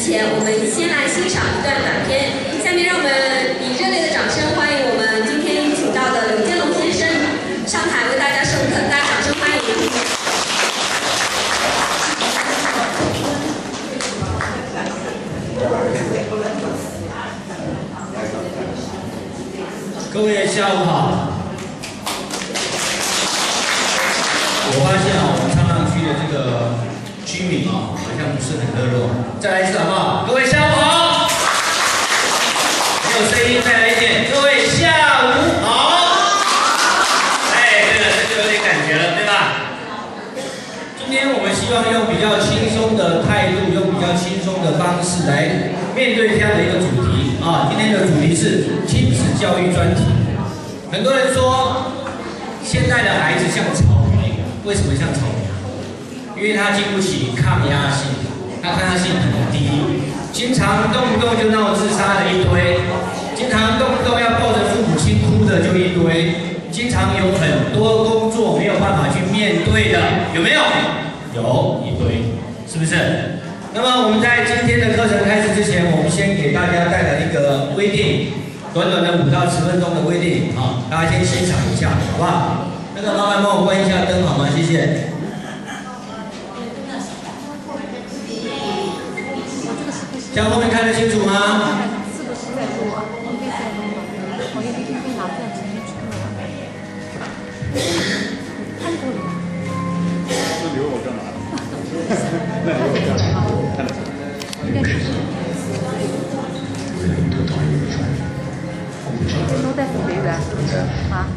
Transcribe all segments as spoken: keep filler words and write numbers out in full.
前，我们先来欣赏一段短片。下面让我们以热烈的掌声欢迎我们今天请到的刘建龙先生上台为大家授课，大家掌声欢迎。 各位下午好。我发现啊，我们唱浪区的这个居民啊，好像不是很热络。再来一次好不好？各位下午好。没有声音，再来一遍。各位下午好。哎，对了，这就有点感觉了，对吧？今天我们希望用比较轻松的态度，用比较轻松的方式来面对这样的一个主题啊。今天的主题是亲子教育专题。很多人说，现在的孩子像草莓，为什么像草莓？因为他经不起抗压性，他抗压性很低，经常动不动就闹自杀的一堆，经常动不动要抱着父母亲哭的就一堆，经常有很多工作没有办法去面对的，有没有？有一堆，是不是？那么我们在今天的课程开始之前，我们先给大家带来一个微电影，短短的五到十分钟的微电影啊，大家先欣赏一下，好不好？那个麻烦帮我关一下灯好吗？谢谢。这样后面看得清楚吗？ 是不是在录啊？应该在录啊。我也一定会拿在前面去看了。看过了吗？ 这留我干嘛？那留我干嘛？看得出来。 应该是。都在湖北的啊。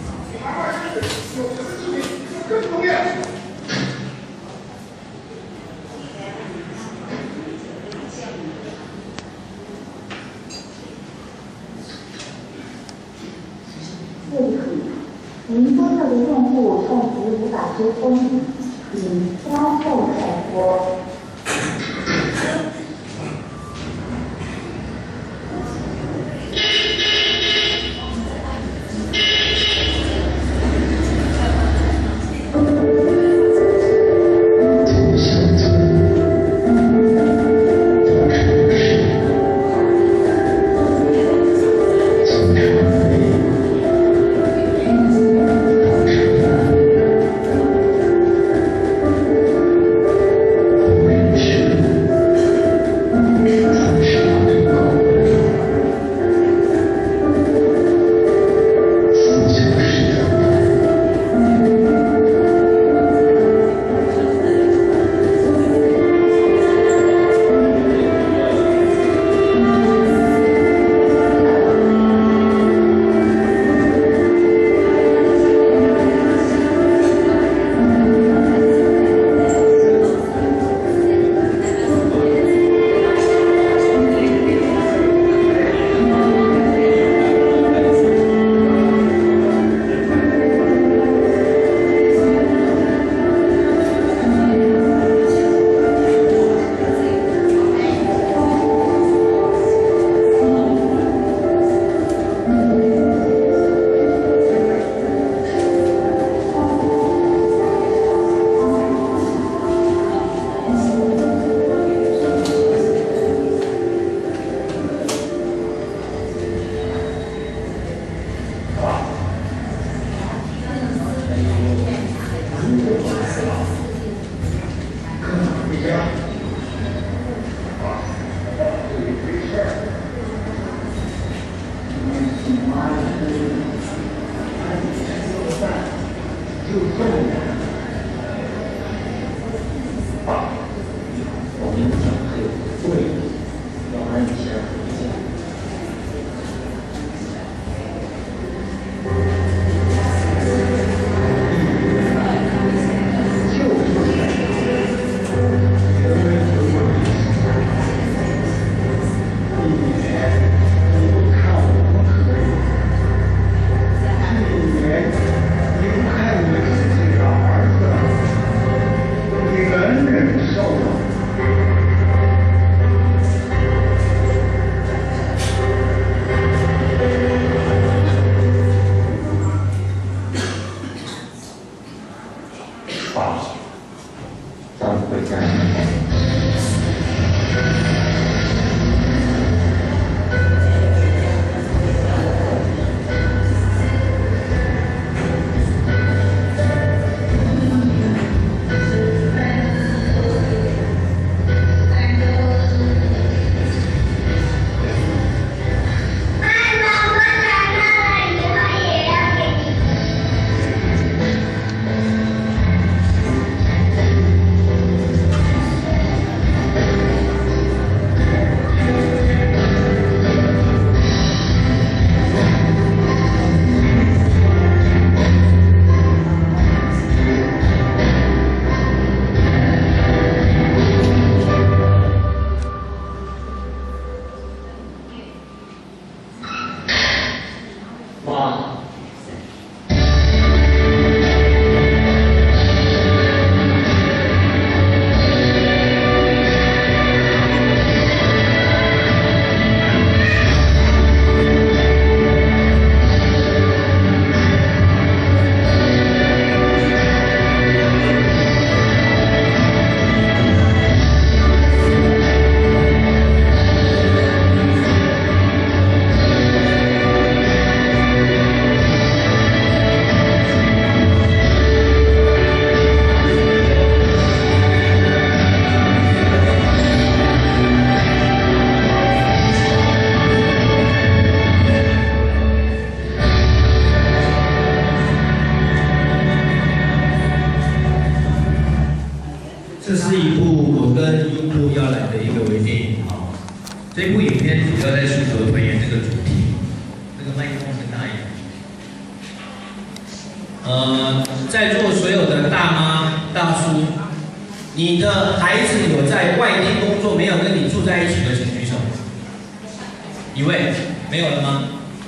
您拨打的用户暂时无法接通，请稍后再拨。 我这部影片主要在诉求团圆这个主题。这个麦克风很大一点。呃，在座所有的大妈、大叔，你的孩子有在外地工作没有跟你住在一起的，请举手。一位，没有了吗？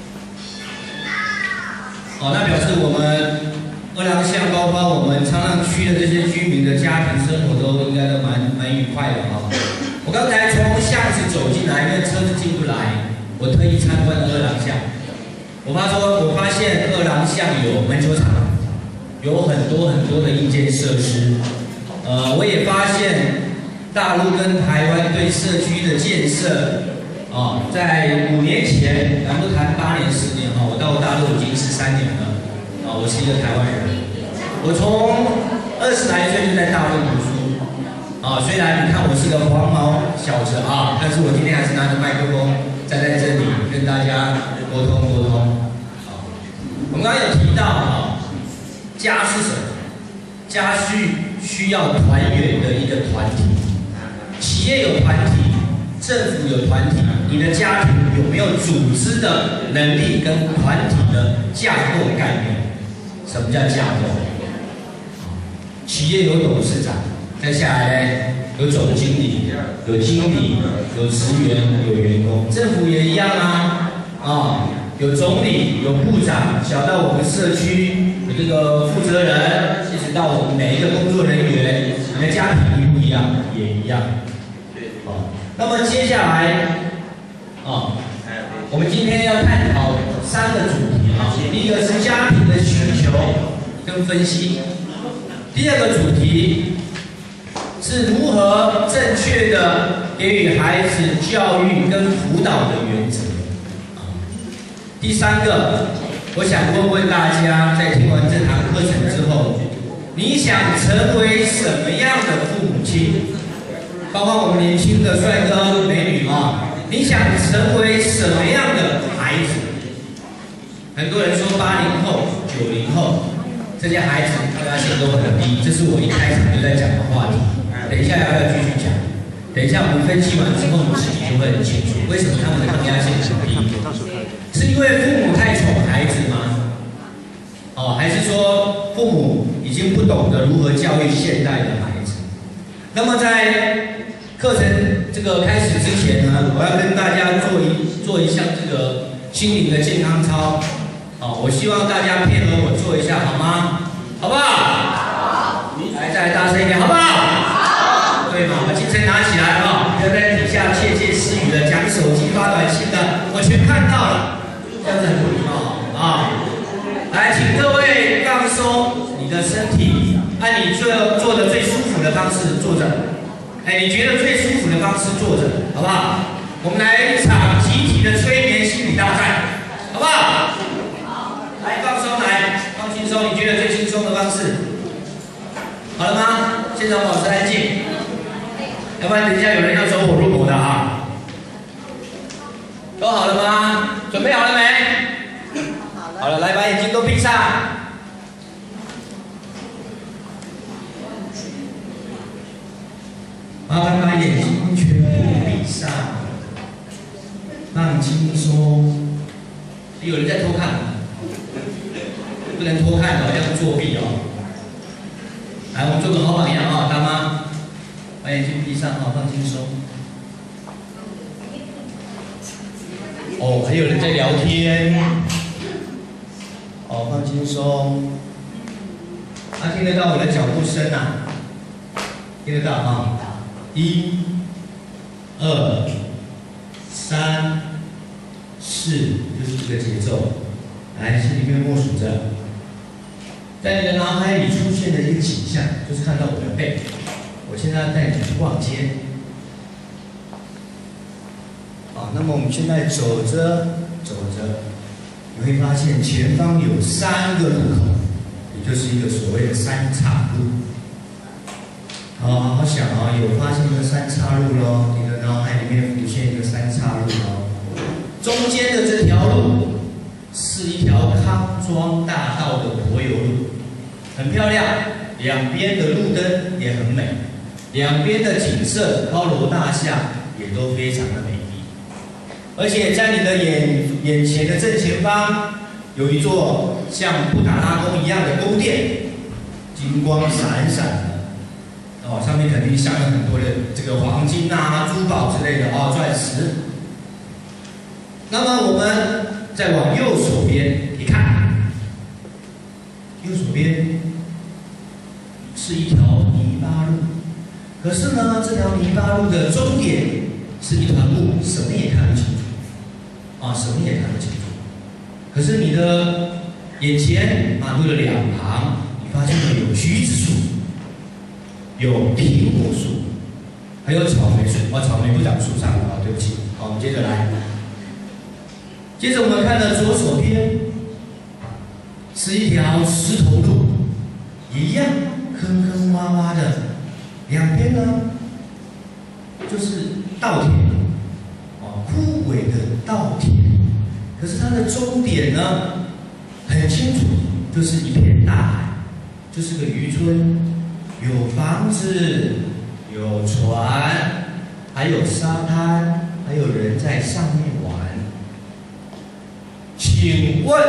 哦，那表示我们二郎乡，包括我们昌浪区的这些居民的家庭生活都应该都蛮蛮愉快的哈。我刚才从巷子走进来，因为车子进不来，我特意参观了二郎乡。我发说，我发现二郎乡有门球场，有很多很多的硬件设施。呃，我也发现大陆跟台湾对社区的建设。哦，在五年前，咱不谈八年、十年哈，我到大陆已经十三年了。啊，我是一个台湾人，我从二十来岁就在大陆读书。啊，虽然你看我是个黄毛小子啊，但是我今天还是拿着麦克风站在这里跟大家沟通沟通。啊，我们刚刚有提到啊，家是什么？家需需要团圆的一个团体，企业有团体。政府有团体，你的家庭有没有组织的能力跟团体的架构概念？什么叫架构？企业有董事长，再下来呢有总经理，有经理，有职员，有员工。政府也一样啊，啊，有总理，有部长，小到我们社区有这个负责人，一直到我们每一个工作人员，你的家庭一不一样？也一样。那么接下来，啊，我们今天要探讨三个主题啊。第一个是家庭的需求跟分析，第二个主题是如何正确的给予孩子教育跟辅导的原则。啊，第三个，我想问问大家，在听完这堂课程之后，你想成为什么样的父母亲？包括我们年轻的帅哥美女啊，你想成为什么样的孩子？很多人说八零后、九零后这些孩子抗压性都很低，这是我一开场就在讲的话题。等一下要不要继续讲？等一下我们分析完之后，你自己就会很清楚为什么他们的抗压性很低。是因为父母太宠孩子吗？哦，还是说父母已经不懂得如何教育现代的孩子？那么在课程这个开始之前呢，我要跟大家做一做一项这个心灵的健康操。好，我希望大家配合我做一下，好吗？好不好？好。来，再来大声一点，好不好？好。对嘛，把精神拿起来啊！不要在底下窃窃私语的讲手机发短信的，我全看到了，这样子很不礼貌啊！来，请各位放松你的身体，按你做做的最舒服的方式坐着。哎，你觉得最舒服的方式坐着，好不好？我们来一场集体的催眠心理大赛，好不好？好，来放松，来放轻松，你觉得最轻松的方式，好了吗？现场保持安静，要不然等一下有人要走火入魔的啊！都好了吗？准备好了没？好了。好了，来把眼睛都闭上。麻烦把眼睛全部闭上，放轻松。有人在偷看，不能偷看哦，这样作弊哦。来，我们做个好榜样啊，大妈，把眼睛闭上啊，放轻松。哦，还有人在聊天。哦，放轻松。他、啊、听得到我的脚步声啊？听得到啊？一、二、三、四，就是这个节奏。来，心里面默数着，在你的脑海里出现的一个景象，就是看到我的背。我现在带你去逛街。好，那么我们现在走着走着，你会发现前方有三个路口，也就是一个所谓的三岔路。好，好好想啊，有发现这个三岔路咯，你的脑海里面浮现一个三岔路咯。中间的这条路是一条康庄大道的柏油路，很漂亮，两边的路灯也很美，两边的景色高楼大厦也都非常的美丽。 而且在你的眼眼前的正前方有一座像布达拉宫一样的宫殿，金光闪闪的，哦，上面肯定镶了很多的这个黄金啊、珠宝之类的哦，钻石。那么我们再往右手边一看，右手边是一条泥巴路，可是呢，这条泥巴路的终点是一团雾，什么也看不清楚。啊，什么也看不清楚。可是你的眼前马路的两旁，你发现了有橘子树，有苹果树，还有草莓树。哦，草莓不长树上啊，对不起。好，我们接着来。接着我们看到左手边是一条石头路，一样坑坑洼洼的，两边呢就是稻田。枯萎的稻田，可是它的终点呢，很清楚，就是一片大海，就是个渔村，有房子，有船，还有沙滩，还有人在上面玩。请问，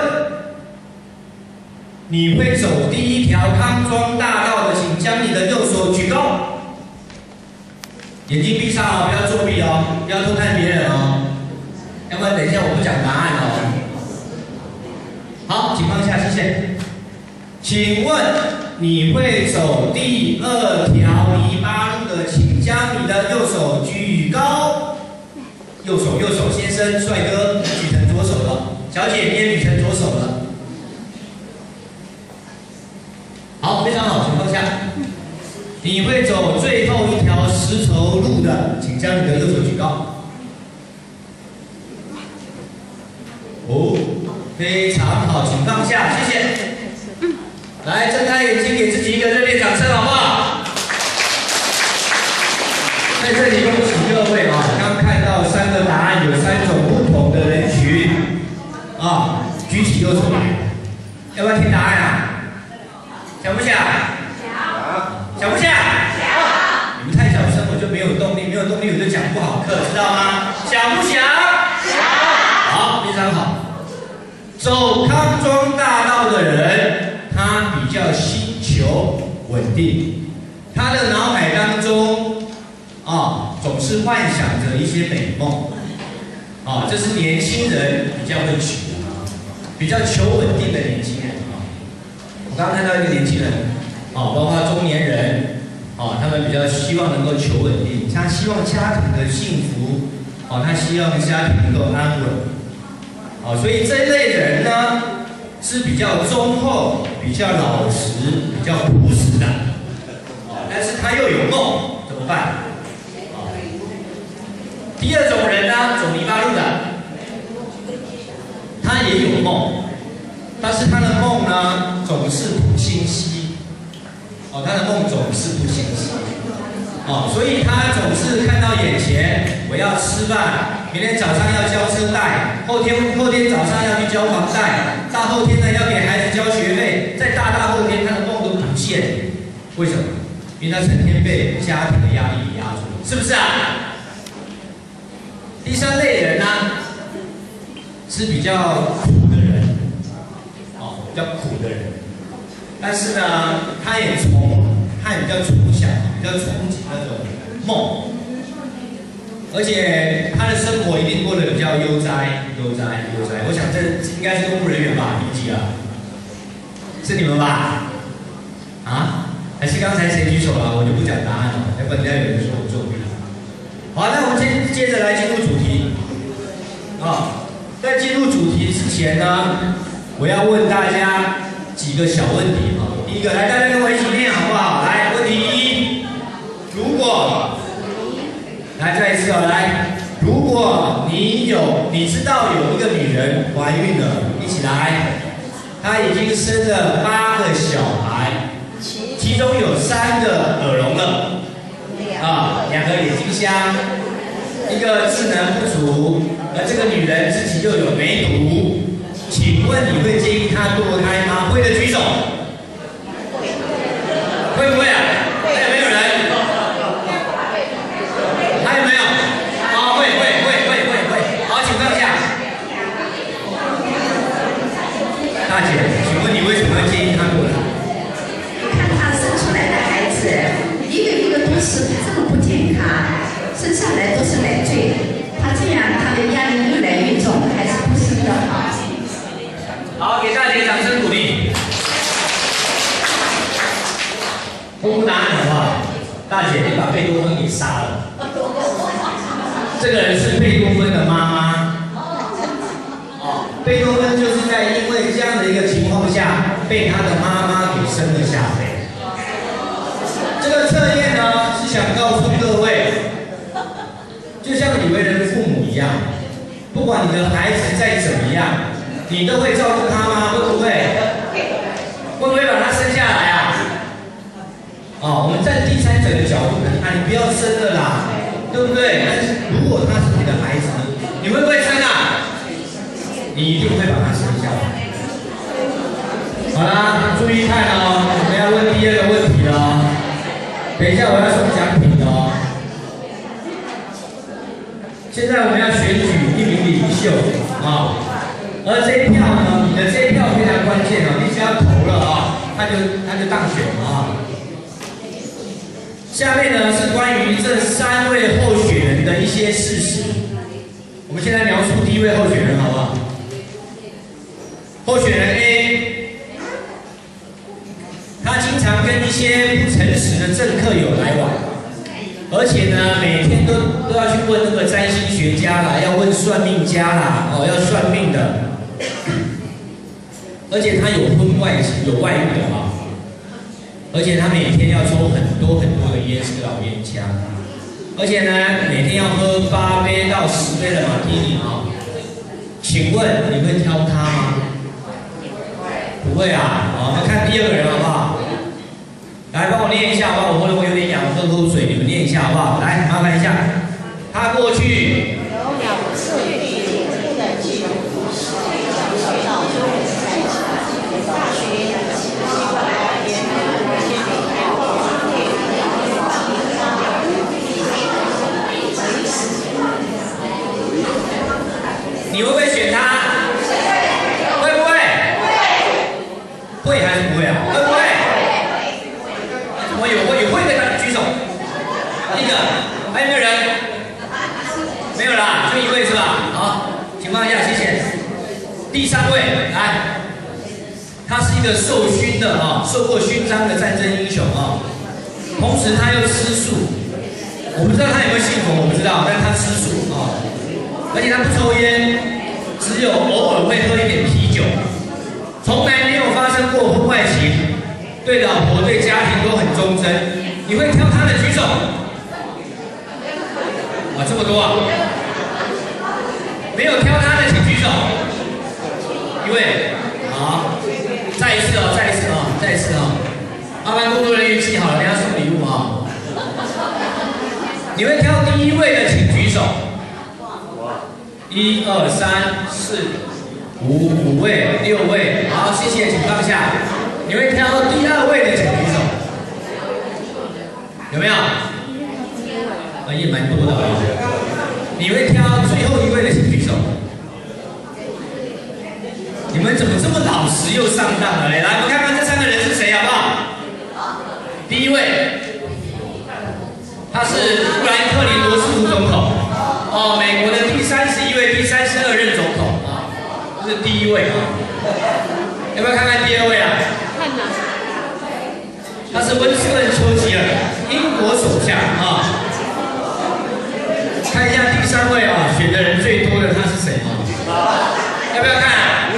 你会走第一条康庄大道的，请将你的右手举高。眼睛闭上哦，不要作弊哦，不要偷看别人哦，要不然等一下我不讲答案哦。好，请放下，谢谢。请问你会走第二条泥巴路的，请将你的右手举高。右手，右手，先生，帅哥，举成左手了。小姐，你也举成左手了。好，非常好，请放下。你会走最后一条石头路的，请将你的右手举高。哦，非常好，请放下，谢谢。来，睁开眼睛，给自己一个热烈掌声，好不好？在这里恭喜各位啊！刚看到三个答案，有三种不同的人群啊，举起右手来，要不要听答案啊？想不想？想不想？想。你们太小声，我就没有动力，没有动力我就讲不好课，知道吗？想不想？想。好，非常好。走康庄大道的人，他比较希求稳定，他的脑海当中啊，总是幻想着一些美梦。啊，这是年轻人比较会求啊，比较求稳定的年轻人啊。我刚刚看到一个年轻人。啊，包括中年人，啊，他们比较希望能够求稳定，他希望家庭的幸福，啊，他希望家庭能够安稳，啊，所以这一类人呢是比较忠厚、比较老实、比较朴实的，啊，但是他又有梦，怎么办？啊，第二种人呢，走泥巴路的，他也有梦，但是他的梦呢总是不清晰。哦，他的梦总是不清晰，哦，所以他总是看到眼前，我要吃饭，明天早上要交车贷，后天后天早上要去交房贷，大后天呢要给孩子交学费，再大大后天他的梦都不见，为什么？因为他成天被家庭的压力压住，是不是啊？第三类人呢，是比较苦的人，哦，比较苦的人。但是呢，他也从他也比较从小比较憧憬那种梦，而且他的生活一定过得比较悠哉悠哉悠哉。我想这应该是公务人员吧，第几啊？是你们吧？啊？还是刚才谁举手了？我就不讲答案了，要不然人家有人说我作弊。好，那我们接接着来进入主题。啊，在进入主题之前呢，我要问大家几个小问题啊。第一个，来，大家跟我一起念好不好？来，问题一，如果，来再一次哦，来，如果你有，你知道有一个女人怀孕了，一起来，她已经生了八个小孩，其中有三个耳聋了，啊，两个眼睛瞎，一个智能不足，而这个女人自己又有梅毒。请问你会建议他堕胎吗？会的举手。会不会啊？还有没有人？还有没有？啊，会会会会会会。好，请放岁，他这样他的压力越来越重，还是不是的好。 好，给大姐掌声鼓励。公布答案好不好？大姐，你把贝多芬给杀了。这个人是贝多芬的妈妈。哦，贝多芬就是在因为这样的一个情况下，被他的妈妈给生了下来。这个测验呢，是想告诉各位，就像你为人父母一样，不管你的孩子再怎么样，你都会照顾他吗？会不会？会不会把他生下来啊？哦，我们站第三者的角度，啊，你不要生了啦，对不对？但是如果他是你的孩子呢，你会不会生啊？你一定会把他生下来。好啦，注意看哦，我们要问第二个问题了。等一下我要送奖品哦。现在我们要选举一名领袖啊，而这一票呢，你的这一票非常关键哦，你只要投了啊，他就他就当选了啊。下面呢是关于这三位候选人的一些事实。我们先来描述第一位候选人，好不好？候选人 A， 他经常跟一些不诚实的政客有来往，而且呢，每天都都要去问那个占星学家啦，要问算命家啦，哦，要算命的，而且他有婚外情，有外遇的啊。而且他每天要抽很多很多的烟，是个老烟枪，而且呢，每天要喝八杯到十杯的马提尼啊。请问你会挑他吗？不会啊。好，我们看第二个人好不好？来，帮我念一下好不好？我我有点痒，喝口水，你们念一下好不好？来，麻烦一下。他过去有两次进步的记录，到中大学。 你会不会选他？会不会？会还是不会啊？会不会？怎么有会有会的举手？一个，还有没有人？没有啦，就一位是吧？好，请放下，谢谢。第三位，来，他是一个受勋的啊，受过勋章的战争英雄啊，同时他又吃素。我不知道他有没有信佛，我不知道，但是他吃素啊。而且他不抽烟，只有偶尔会喝一点啤酒，从来没有发生过婚外情，对老婆对家庭都很忠贞。你会挑他的举手？哇，这么多啊！没有挑他的请举手。一位，好，再一次哦，再一次哦，再一次哦。麻烦工作人员记好了，等下送礼物啊。你会挑第一位的请举手。一二三四五五位六位，好，谢谢，请放下。你会挑第二位的请举手，有没有？啊，也蛮多的啊。你会挑最后一位的请举手。你们怎么这么老实又上当了？来，我们看看这三个人是谁，好不好？第一位，他是富兰克林罗斯福总统。哦，美国的第三十一位、第三十二任总统啊，这是第一位啊。要不要看看第二位啊？ 看哪？ 他是温斯顿·丘吉尔，英国首相啊。看一下第三位啊，选的人最多的他是谁啊？要不要看？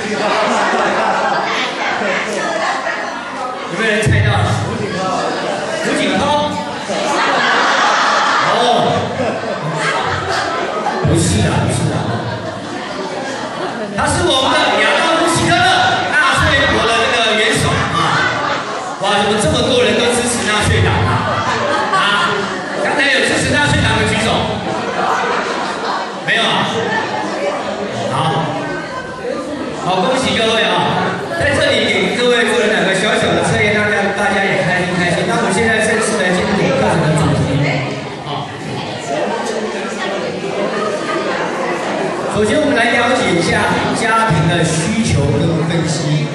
有没有人猜到了？胡锦涛。哦。不是啊，不是啊，他是我们的亚当·希特勒，纳粹国的这个元首啊！哇，怎么这么多人都支持纳粹党啊？啊，刚才有支持纳粹党的举手，没有啊？好，好，恭喜各位啊！在这里给各位做了两个小小的测验，大家大家也开心开心。那我们现在正式来进入课程的主题。首先，我们来了解一下家庭的需求跟分析。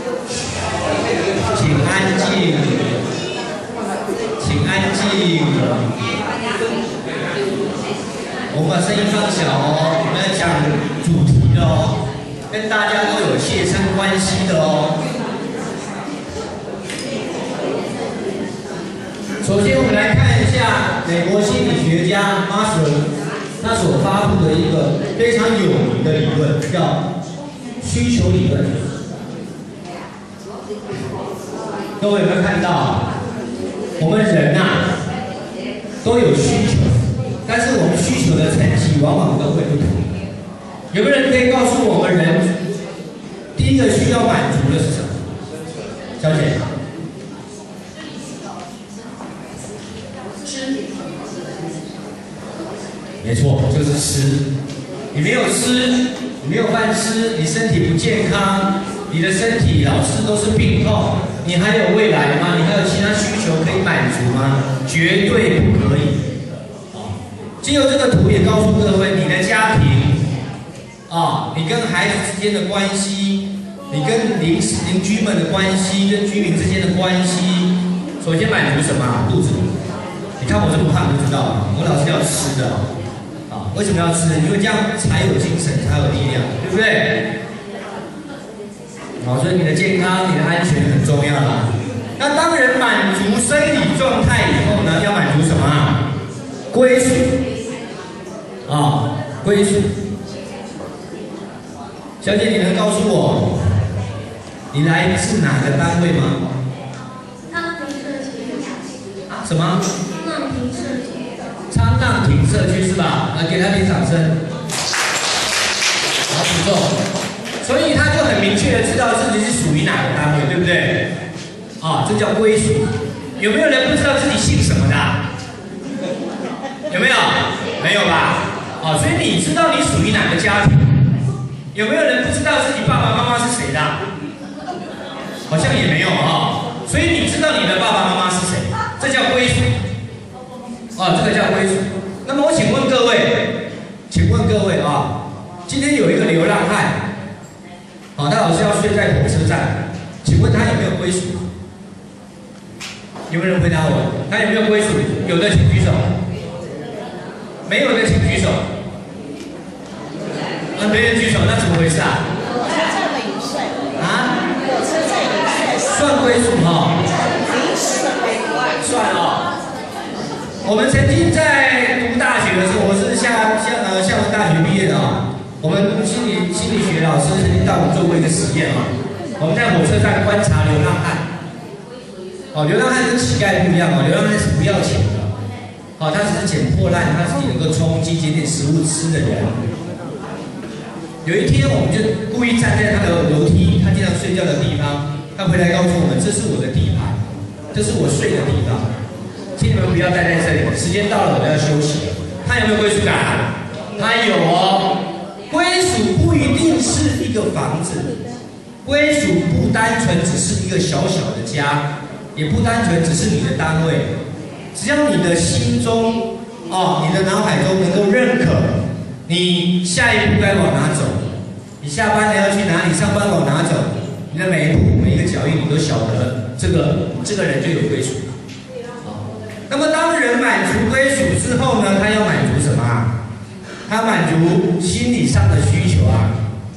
请安静，请安静。我我们把声音放小哦，我们要讲主题的哦，跟大家都有切身关系的哦。首先，我们来看一下美国心理学家 Maslow 他所发布的一个非常有名的理论，叫需求理论。各位有没有看到？我们人呐、啊，都有需求，但是我们需求的层级往往都会不同。有没有人可以告诉我们人第一个需要满足的是什么？小姐。没错，就是吃。你没有吃，你没有饭吃，你身体不健康，你的身体老是都是病痛，你还有未来吗？你还有其他需求可以满足吗？绝对不可以。啊，经由这个图也告诉各位，你的家庭啊，你跟孩子之间的关系，你跟邻邻居们的关系，跟居民之间的关系，首先满足什么？肚子。你看我这么胖就知道了，我老是要吃的。为什么要吃？因为这样才有精神，才有力量，对不对？好，所以你的健康、你的安全很重要啦。那当人满足生理状态以后呢，要满足什么？归属啊，归属。小姐，你能告诉我，你来自哪个单位吗？ 昌平社区。 啊？什么？ 昌平社区。 昌浪亭社区是吧？来给他点掌声。好，不错。所以他就很明确的知道自己是属于哪个单位，对不对？啊，这叫归属。有没有人不知道自己姓什么的？有没有？没有吧？啊，所以你知道你属于哪个家庭？有没有人不知道自己爸爸妈妈是谁的？好像也没有啊。所以你知道你的爸爸妈妈是谁？这叫归属。啊，这个叫归属。那么我请问各位，请问各位啊，今天有一个流浪汉，好，他老是要睡在火车站，请问他有没有归属？有没有人回答我？他有没有归属？有的请举手。没有的请举手。啊，没人举手，那怎么回事啊？ 火车站的也算。 啊？ 火车站也算。 算归属哈。 临时的算哦。我们曾经在读大学的时候，我是厦厦呃厦门大学毕业的啊。我们心理心理学老师曾经带我们做过一个实验啊。我们在火车站观察流浪汉。哦，流浪汉跟乞丐不一样哦，流浪汉是不要钱的。哦，他只是捡破烂，他自己能够充饥，捡点食物吃的人。有一天，我们就故意站在他的楼梯，他经常睡觉的地方。他回来告诉我们，这是我的地盘，这是我睡的地方。请你们不要待在这里，时间到了我要休息。他有没有归属感？他有哦。归属不一定是一个房子，归属不单纯只是一个小小的家，也不单纯只是你的单位。只要你的心中，哦，你的脑海中能够认可，你下一步该往哪走，你下班了要去哪里，上班往哪走，你的每一步每一个脚印你都晓得，这个这个人就有归属。那么，当人满足归属之后呢，他要满足什么啊？他满足心理上的需求啊，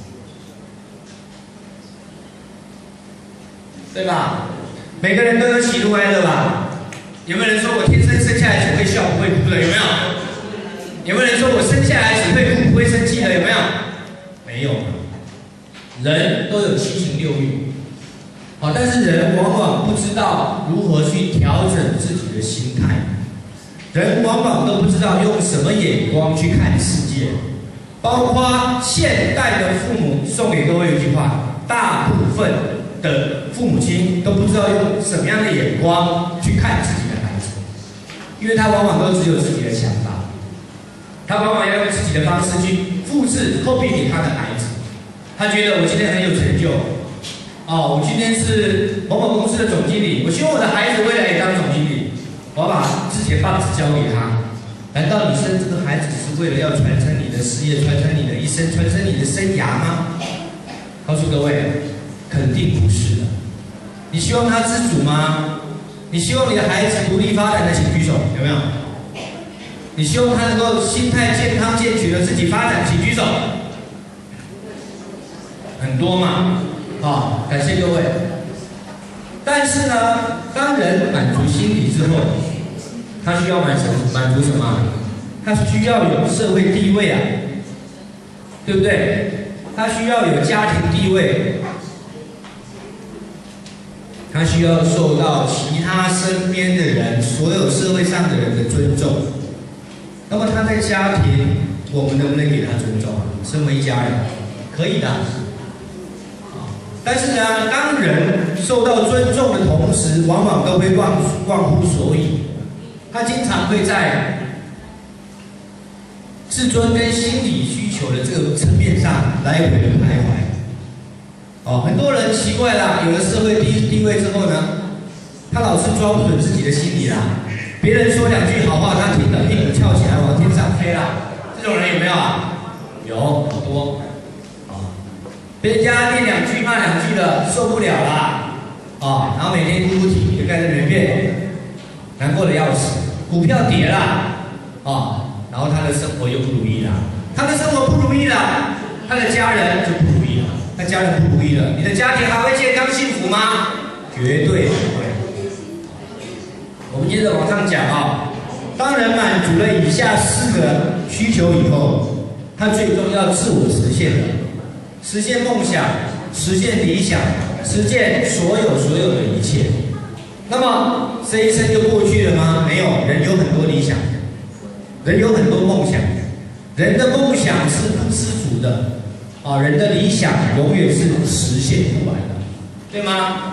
对吧？每个人都有喜怒哀乐吧？有没有人说我天生生下来只会笑不会哭的？有没有？有没有人说我生下来只会哭不会生气的？有没有？没有。人都有七情六欲。好，但是人往往不知道如何去调整自己的心态，人往往都不知道用什么眼光去看世界，包括现代的父母送给各位一句话：大部分的父母亲都不知道用什么样的眼光去看自己的孩子，因为他往往都只有自己的想法，他往往要用自己的方式去复制、copy给他的孩子，他觉得我今天很有成就。哦，我今天是某某公司的总经理，我希望我的孩子未来也当总经理。我要把之前棒子交给他。难道你生这个孩子是为了要传承你的事业，传承你的一生，传承你的生涯吗？告诉各位，肯定不是的。你希望他知足吗？你希望你的孩子独立发展的，请举手，有没有？ 你希望他能够心态健康健全的自己发展，请举手。很多嘛，啊、哦，感谢各位。但是呢，当人满足心理之后，他需要满足满足什么？他需要有社会地位啊，对不对？他需要有家庭地位，他需要受到其他身边的人、所有社会上的人的尊重。那么他在家庭，我们能不能给他尊重啊？身为一家人，可以的。但是呢，当人受到尊重的同时，往往都会忘忘乎所以。他经常会在自尊跟心理需求的这个层面上来回的徘徊。哦，很多人奇怪啦，有了社会地地位之后呢，他老是抓不准自己的心理啦。别人说两句好话，他听了屁股翘起来往天上飞啦。这种人有没有啊？有，好多。被人家念两句骂两句的受不了啦，啊、哦，然后每天哭哭啼啼的盖在里面，难过的要死。股票跌了，啊、哦，然后他的生活又不如意了，他的生活不如意了，他的家人就不如意了，他家人不如意了，你的家庭还会健康幸福吗？绝对不会。我们接着往上讲啊、哦，当人满足了以下四个需求以后，他最终要自我实现了。实现梦想，实现理想，实现所有所有的一切。那么这一生就过去了吗？没有，人有很多理想，人有很多梦想，人的梦想是不知足的，啊，人的理想永远是实现不完的，对吗？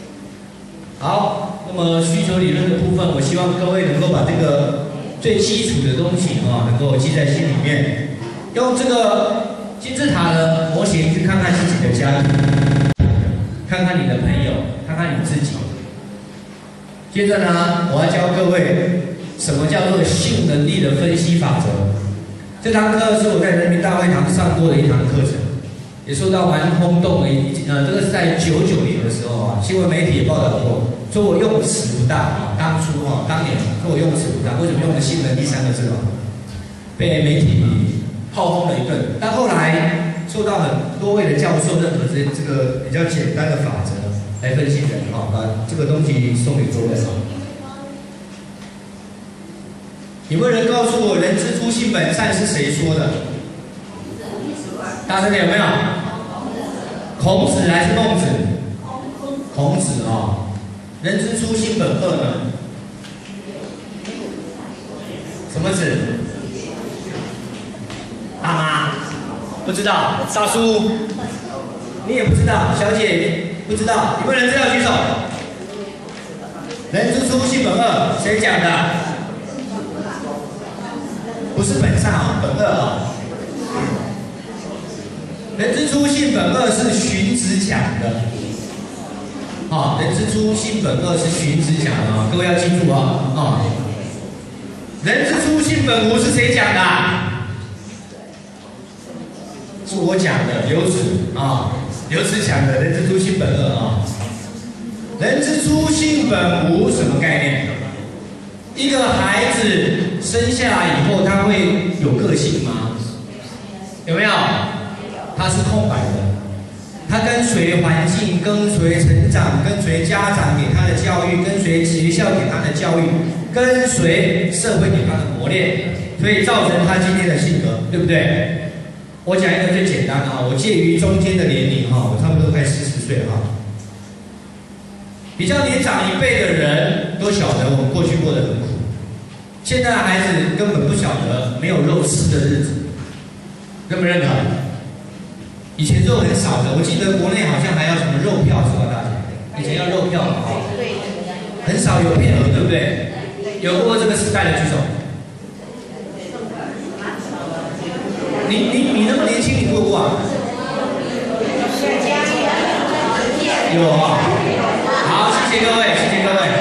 好，那么需求理论的部分，我希望各位能够把这个最基础的东西啊，能够记在心里面，用这个。金字塔的模型去看看自己的家庭，看看你的朋友，看看你自己。接着呢，我要教各位什么叫做性能力的分析法则。这堂课是我在人民大会堂上过的一堂课程，也受到蛮轰动的一呃，这个是在九九年的时候啊，新闻媒体也报道过，说我用词不当啊，当初啊，当年说我用词不当，为什么用了性能力三个字啊？被媒体炮轰了一顿，但后来受到很多位的教授认可这这个比较简单的法则来分析人，哈，把这个东西送给各位。有没有人告诉我人之初性本善是谁说的？大声点有没有？孔子还是孟子？孔子啊、哦，人之初性本恶呢？什么子？大妈不知道，大叔你也不知道，小姐不知道，有没有人知道举手？人之初性本恶，谁讲的？不是本善啊，本恶啊。人之初性本恶是荀子讲的，啊，人之初性本恶是荀子讲的啊，各位要记住啊啊。人之初性本无是谁讲的？是我讲的，刘子啊，刘子讲的人之初性本恶啊。人之初性本无什么概念？一个孩子生下来以后，他会有个性吗？有没有？他是空白的，他跟随环境，跟随成长，跟随家长给他的教育，跟随学校给他的教育，跟随社会给他的磨练，所以造成他今天的性格，对不对？我讲一个最简单的哈，我介于中间的年龄哈，我差不多快四十岁哈。比较年长一辈的人都晓得我们过去过得很苦，现在的孩子根本不晓得没有肉吃的日子，认不认可？以前肉很少的，我记得国内好像还要什么肉票是吧？大家以前要肉票啊，很少有配额，对不对？有过这个时代的举手。你你你那么年轻，你过过啊？有啊。好，谢谢各位，谢谢各位。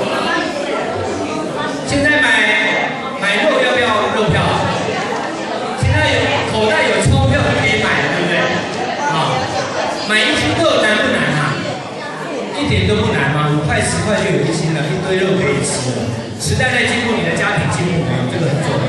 现在买买肉要不要肉票？现在有口袋有钞票可以买，对不对？啊，买一斤肉难不难啊？一点都不难嘛，五块十块就有一斤了，一堆肉可以吃了。 时代在进步，你的家庭进步没有？这个很重要。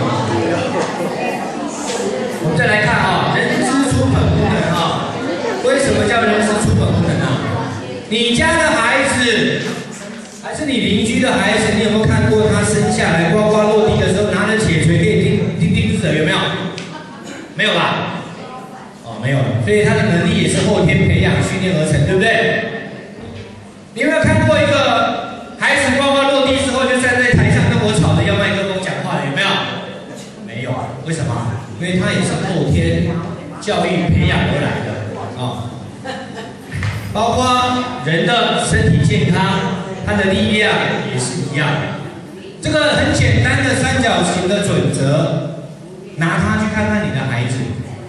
我们再来看啊，人之初本无能啊。为什么叫人之初本无能啊？你家的孩子，还是你邻居的孩子，你有没有看过他生下来呱呱落地的时候，拿着铁锤可以钉钉钉子的？有没有？没有吧？哦，没有。所以他的能力也是后天培养训练而成，对不对？你有没有看过一个孩子呱呱落地之后就站在台上跟我吵着要麦克风讲话的？有没有？没有啊。为什么？因为他也是后天教育培养而来的啊。包括人的身体健康，他的力量也是一样。这个很简单的三角形的准则，拿它去看看你的孩子，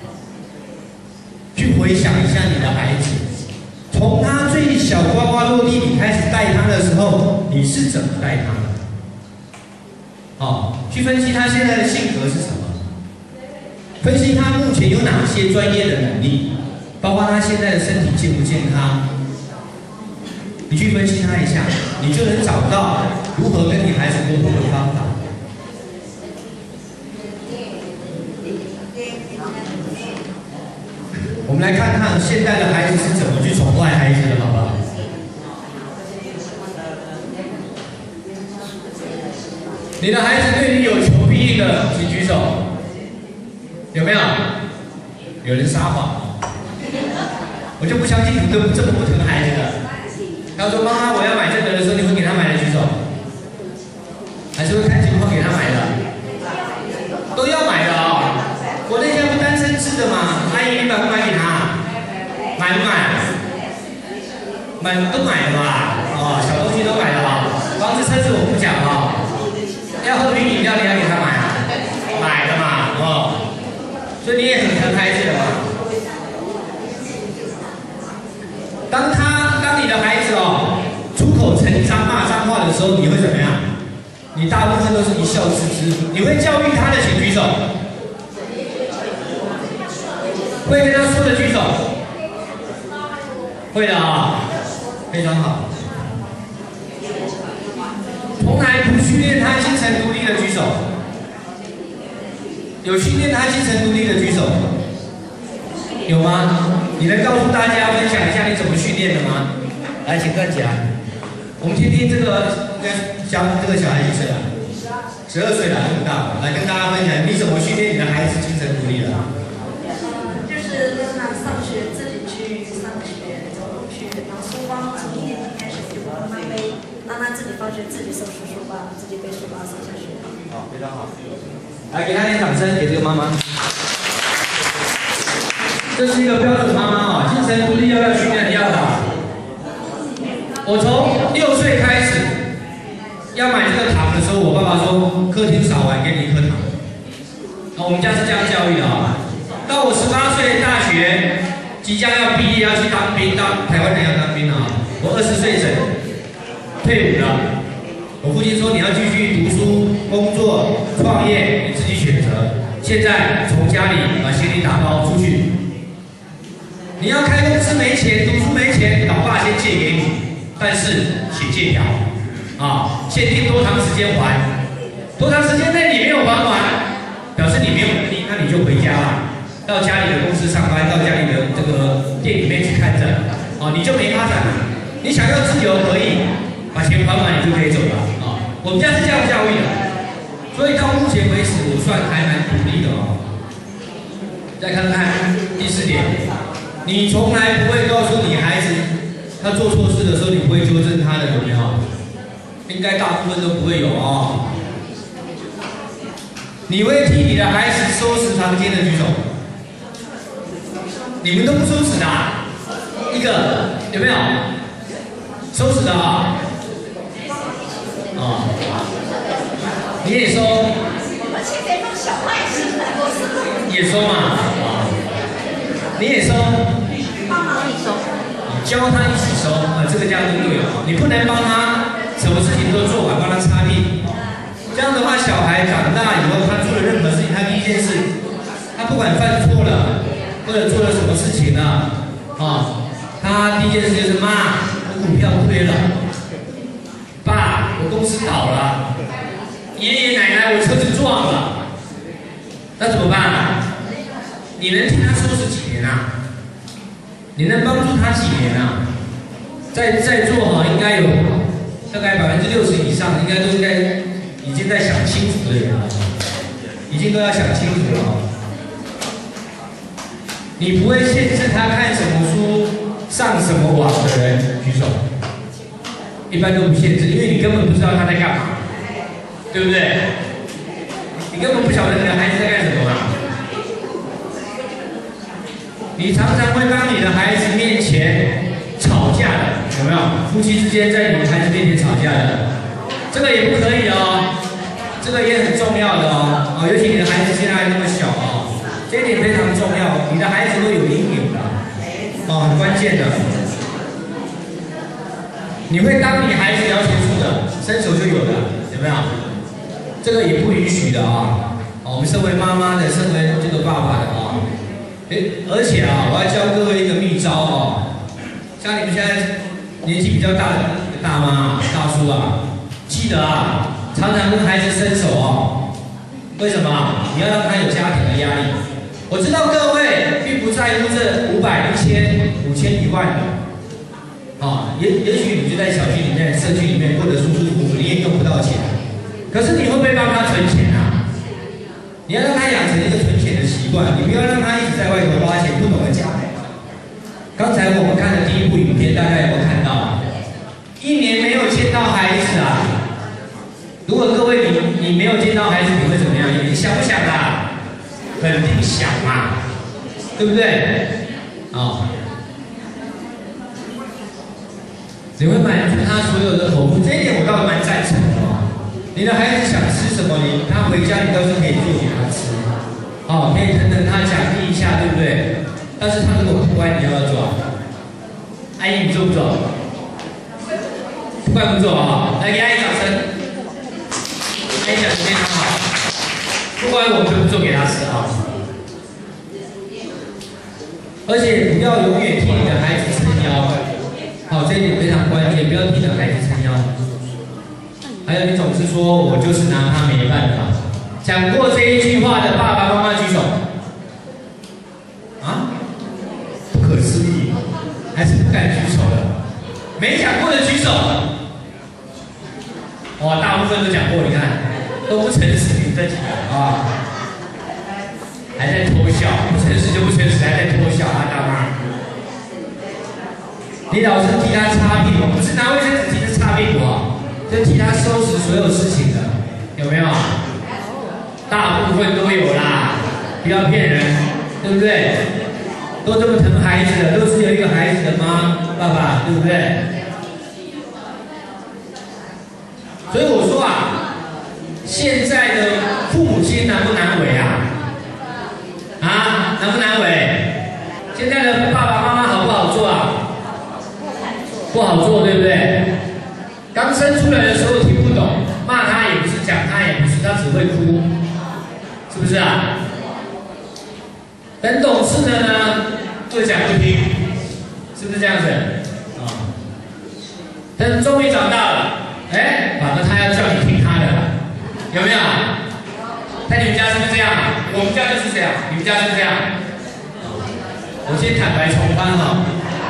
去回想一下你的孩子。从他最小呱呱落地，你开始带他的时候，你是怎么带他的？好，去分析他现在的性格是什么，分析他目前有哪些专业的能力，包括他现在的身体健不健康，你去分析他一下，你就能找到如何跟你孩子沟通的方法。我们来看看现在的孩子是怎么去宠坏孩子的，好不好？你的孩子对你有求必应的，请举手。有没有？有人撒谎，我就不相信你都这么不疼孩子的。他说：“妈妈，我要买这个的时候，你会给他买的？举手。还是会看情况给他买的？都要买的哦。我那家不单身制的嘛，阿姨，你买不买给他？买不买？买都买了吧？哦，小东西都买了啊。房子、车子我不讲啊。要喝瓶饮料，你要给他买啊？买的嘛，哦。所以你也很疼孩子的嘛。当他，当你的孩子哦，出口成脏骂脏话的时候，你会怎么样？你大部分都是一笑置之。你会教育他的，请举手。会跟他说的举手。会的啊，非常好。从来不训练他精神独立的举手。有训练他精神独立的举手。有吗？你能告诉大家分享一下你怎么训练的吗？来，请站起来。我们听听这个应该小这个小孩几岁了？十二岁了，这么大，来跟大家分享你怎么训练你的孩子精神独立的。 就是让他上学自己去上学，走路去，然后书包从一年级开始就帮他背，让他自己放学自己收拾书包，自己背书包上下学。 好，非常好。来，给他点掌声，给这个妈妈。这是一个标准妈妈啊，精神独立要不要训练？要的。我从六岁开始要买这个糖的时候，我爸爸说客厅扫完给你一颗糖。啊，我们家是这样教育的啊。到我十八岁大学即将要毕业要去当兵，当台湾人要当兵啊。我二十岁整退伍了。我父亲说你要继续读书、工作、创业，你自己选择。现在从家里把行李打包出去。你要开公司没钱，读书没钱，老爸先借给你，但是写借条，啊，限定多长时间还，多长时间内你没有还完，表示你没有能力，那你就回家了，到家里的公司上班，到家里的这个店里面去看诊，啊，你就没发展了。你想要自由可以，把钱还完你就可以走了，啊，我们家是这样教育的，所以到目前为止我算还蛮独立的哦。再看看第四点。你从来不会告诉你孩子，他做错事的时候，你不会纠正他的，有没有？应该大部分都不会有哦。你会替你的孩子收拾房间的举手。你们都不收拾的、啊，一个有没有？收拾的啊？哦，你也收。 我们现在弄小爱心的，我是也收嘛，啊，你也收。 帮忙你收， 教他一起收啊，这个这样就对了。你不能帮他什么事情都做完，帮他擦地。这样的话，小孩长大以后，他做了任何事情，他第一件事，他不管犯错了或者做了什么事情了，啊，他第一件事就是妈，我股票亏了，爸，我公司倒了， 爷爷奶奶我车子撞了，那怎么办？你能替他收拾几年啊？你能帮助他几年啊？在在座哈，应该有大概百分之六十以上，应该都应该已经在想清楚的人了，已经都要想清楚了。你不会限制他看什么书、上什么网的人举手，一般都不限制，因为你根本不知道他在干嘛，对不对？你根本不晓得你的孩子在干什么嘛。你常常会当你的孩子面前吵架的，有没有？夫妻之间在你的孩子面前吵架的，这个也不可以哦，这个也很重要的哦。哦，尤其你的孩子现在还那么小哦，这一点非常重要，你的孩子会有阴影的，哦，很关键的。你会当你孩子摇钱树的，伸手就有的，有没有？这个也不允许的啊！哦，我们身为妈妈的，身为这个爸爸的啊。诶，而且啊，我要教各位一个秘招哦。像你们现在年纪比较大的大妈、大叔啊，记得啊，常常跟孩子伸手哦。为什么？你要让他有家庭的压力。我知道各位并不在乎这五百、一千、五千、一万的，啊，也也许你就在小区里面、社区里面过得舒舒服服，你也用不到钱。可是你会不会帮他存钱啊？你要让他养成一个存钱的习惯，你不要让他一直在外头花钱，不懂得家。刚才我们看的第一部影片，大家有没有看到？一年没有见到孩子啊！如果各位你你没有见到孩子，你会怎么样？你想不想啊？肯定想嘛，对不对？啊、哦，你会满足他所有的口腹，这一点我倒是蛮赞成的。你的孩子想吃什么，你他回家你倒是可以做给他吃，哦，可以疼疼他，奖励一下，对不对？但是他如果不乖，你要不要做？阿姨，你做不做？不乖不做啊！来给阿姨掌声。阿姨讲的非常好，不乖我们就不做给他吃啊。而且不要永远替你的孩子撑腰，好，这一点非常关键，不要替你的孩子撑腰。还有你总是说我就是拿他没办法，讲过这一句话的爸爸妈妈举手。啊？不可思议，还是不敢举手的？没讲过的举手。哇，大部分都讲过，你看都不诚实，你这几个啊，还在偷笑，不诚实就不诚实，还在偷笑啊，大妈。你老是替他擦屁股，不是拿卫生纸替他擦屁股啊？就替他收拾所有事情的，有没有？大部分都有啦，不要骗人，对不对？都这么疼孩子的，都是有一个孩子的妈、爸爸，对不对？所以我说啊，现在的父母亲难不难为啊？啊，难不难为？现在的爸爸妈妈好不好做啊？不好做，对不对？刚生出来的时候听不懂，骂他也不是，讲他也不是，他只会哭，是不是啊？等懂事的呢，就讲不听，是不是这样子？啊、哦，等终于长大了，哎，反正他要叫你听他的，有没有？在你们家是不是这样？我们家就是这样，你们家是不是这样？我先坦白从宽哈。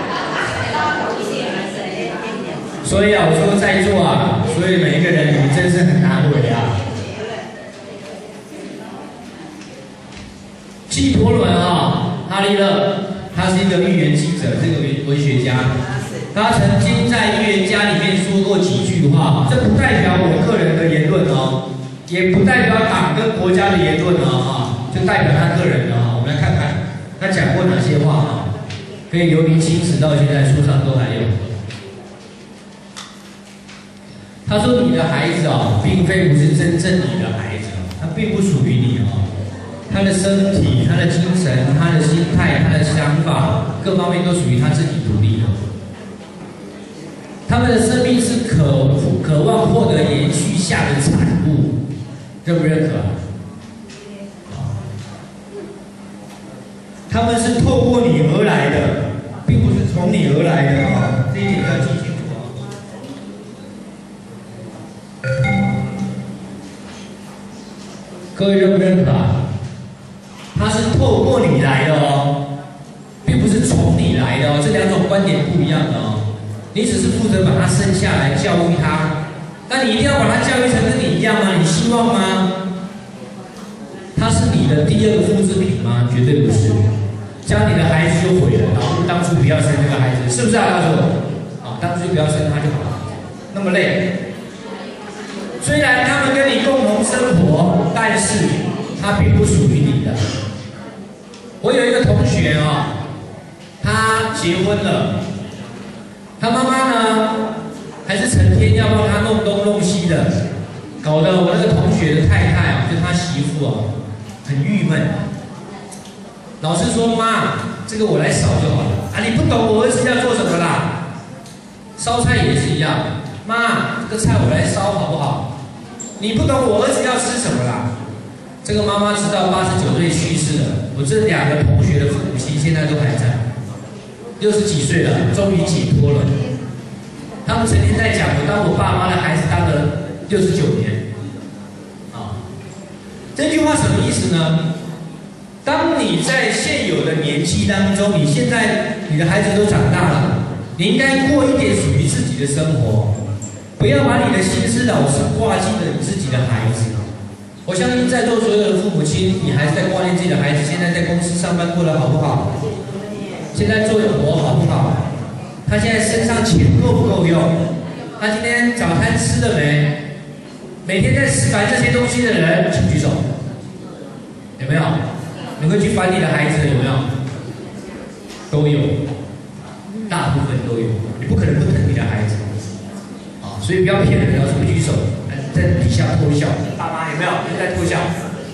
所以啊，我说在座啊，所以每一个人你们真是很难为啊。纪伯伦啊，哈利勒，他是一个预言记者，这个文文学家，他曾经在预言家里面说过几句话，这不代表我个人的言论哦，也不代表党跟国家的言论哦，啊，就代表他个人的啊。我们来看看他讲过哪些话啊，可以留名青史，到现在书上都还有。他说：“你的孩子哦，并非不是真正你的孩子，他并不属于你哦。他的身体、他的精神、他的心态、他的想法，各方面都属于他自己独立的。他们的生命是渴渴望获得延续下的产物，认不认可？他们是透过你而来的，并不是从你而来的啊，这一点要记清楚。” 各位认不认可啊？他是透过你来的哦，并不是从你来的哦，这两种观点不一样的哦。你只是负责把他生下来，教育他，那你一定要把他教育成跟你一样吗？你希望吗？他是你的第二个复制品吗？绝对不是。这样你的孩子就毁了，然后当初不要生这个孩子，是不是啊？告诉我，啊，当初就不要生他就好了，那么累。虽然他们跟你共同生活，但是他并不属于你的。我有一个同学啊，他结婚了，他妈妈呢，还是成天要帮他弄东弄西的，搞得我那个同学的太太啊，就他媳妇啊，很郁闷。老师说妈，这个我来扫就好了啊，你不懂我儿子要做什么啦？烧菜也是一样，妈，这个菜我来烧好不好？你不懂我儿子要吃什么啦？这个妈妈直到八十九岁去世了，我这两个同学的父母亲现在都还在，六十几岁了，终于解脱了。他们曾经在讲，我当我爸妈的孩子当了六十九年，啊，这句话什么意思呢？当你在现有的年纪当中，你现在你的孩子都长大了，你应该过一点属于自己的生活，不要把你的心思老是挂进了你自己的孩子。我相信在座所有的父母亲，你还是在挂念自己的孩子现在在公司上班过得好不好？现在做活好不好？他现在身上钱够不够用？他今天早餐吃了没？每天在吃烦这些东西的人，请举手。有没有？你会去烦你的孩子有没有？都有，大部分都有。你不可能不疼你的孩子，啊，所以不要骗人，要什么举手，在底下偷笑。爸妈有没有在偷笑？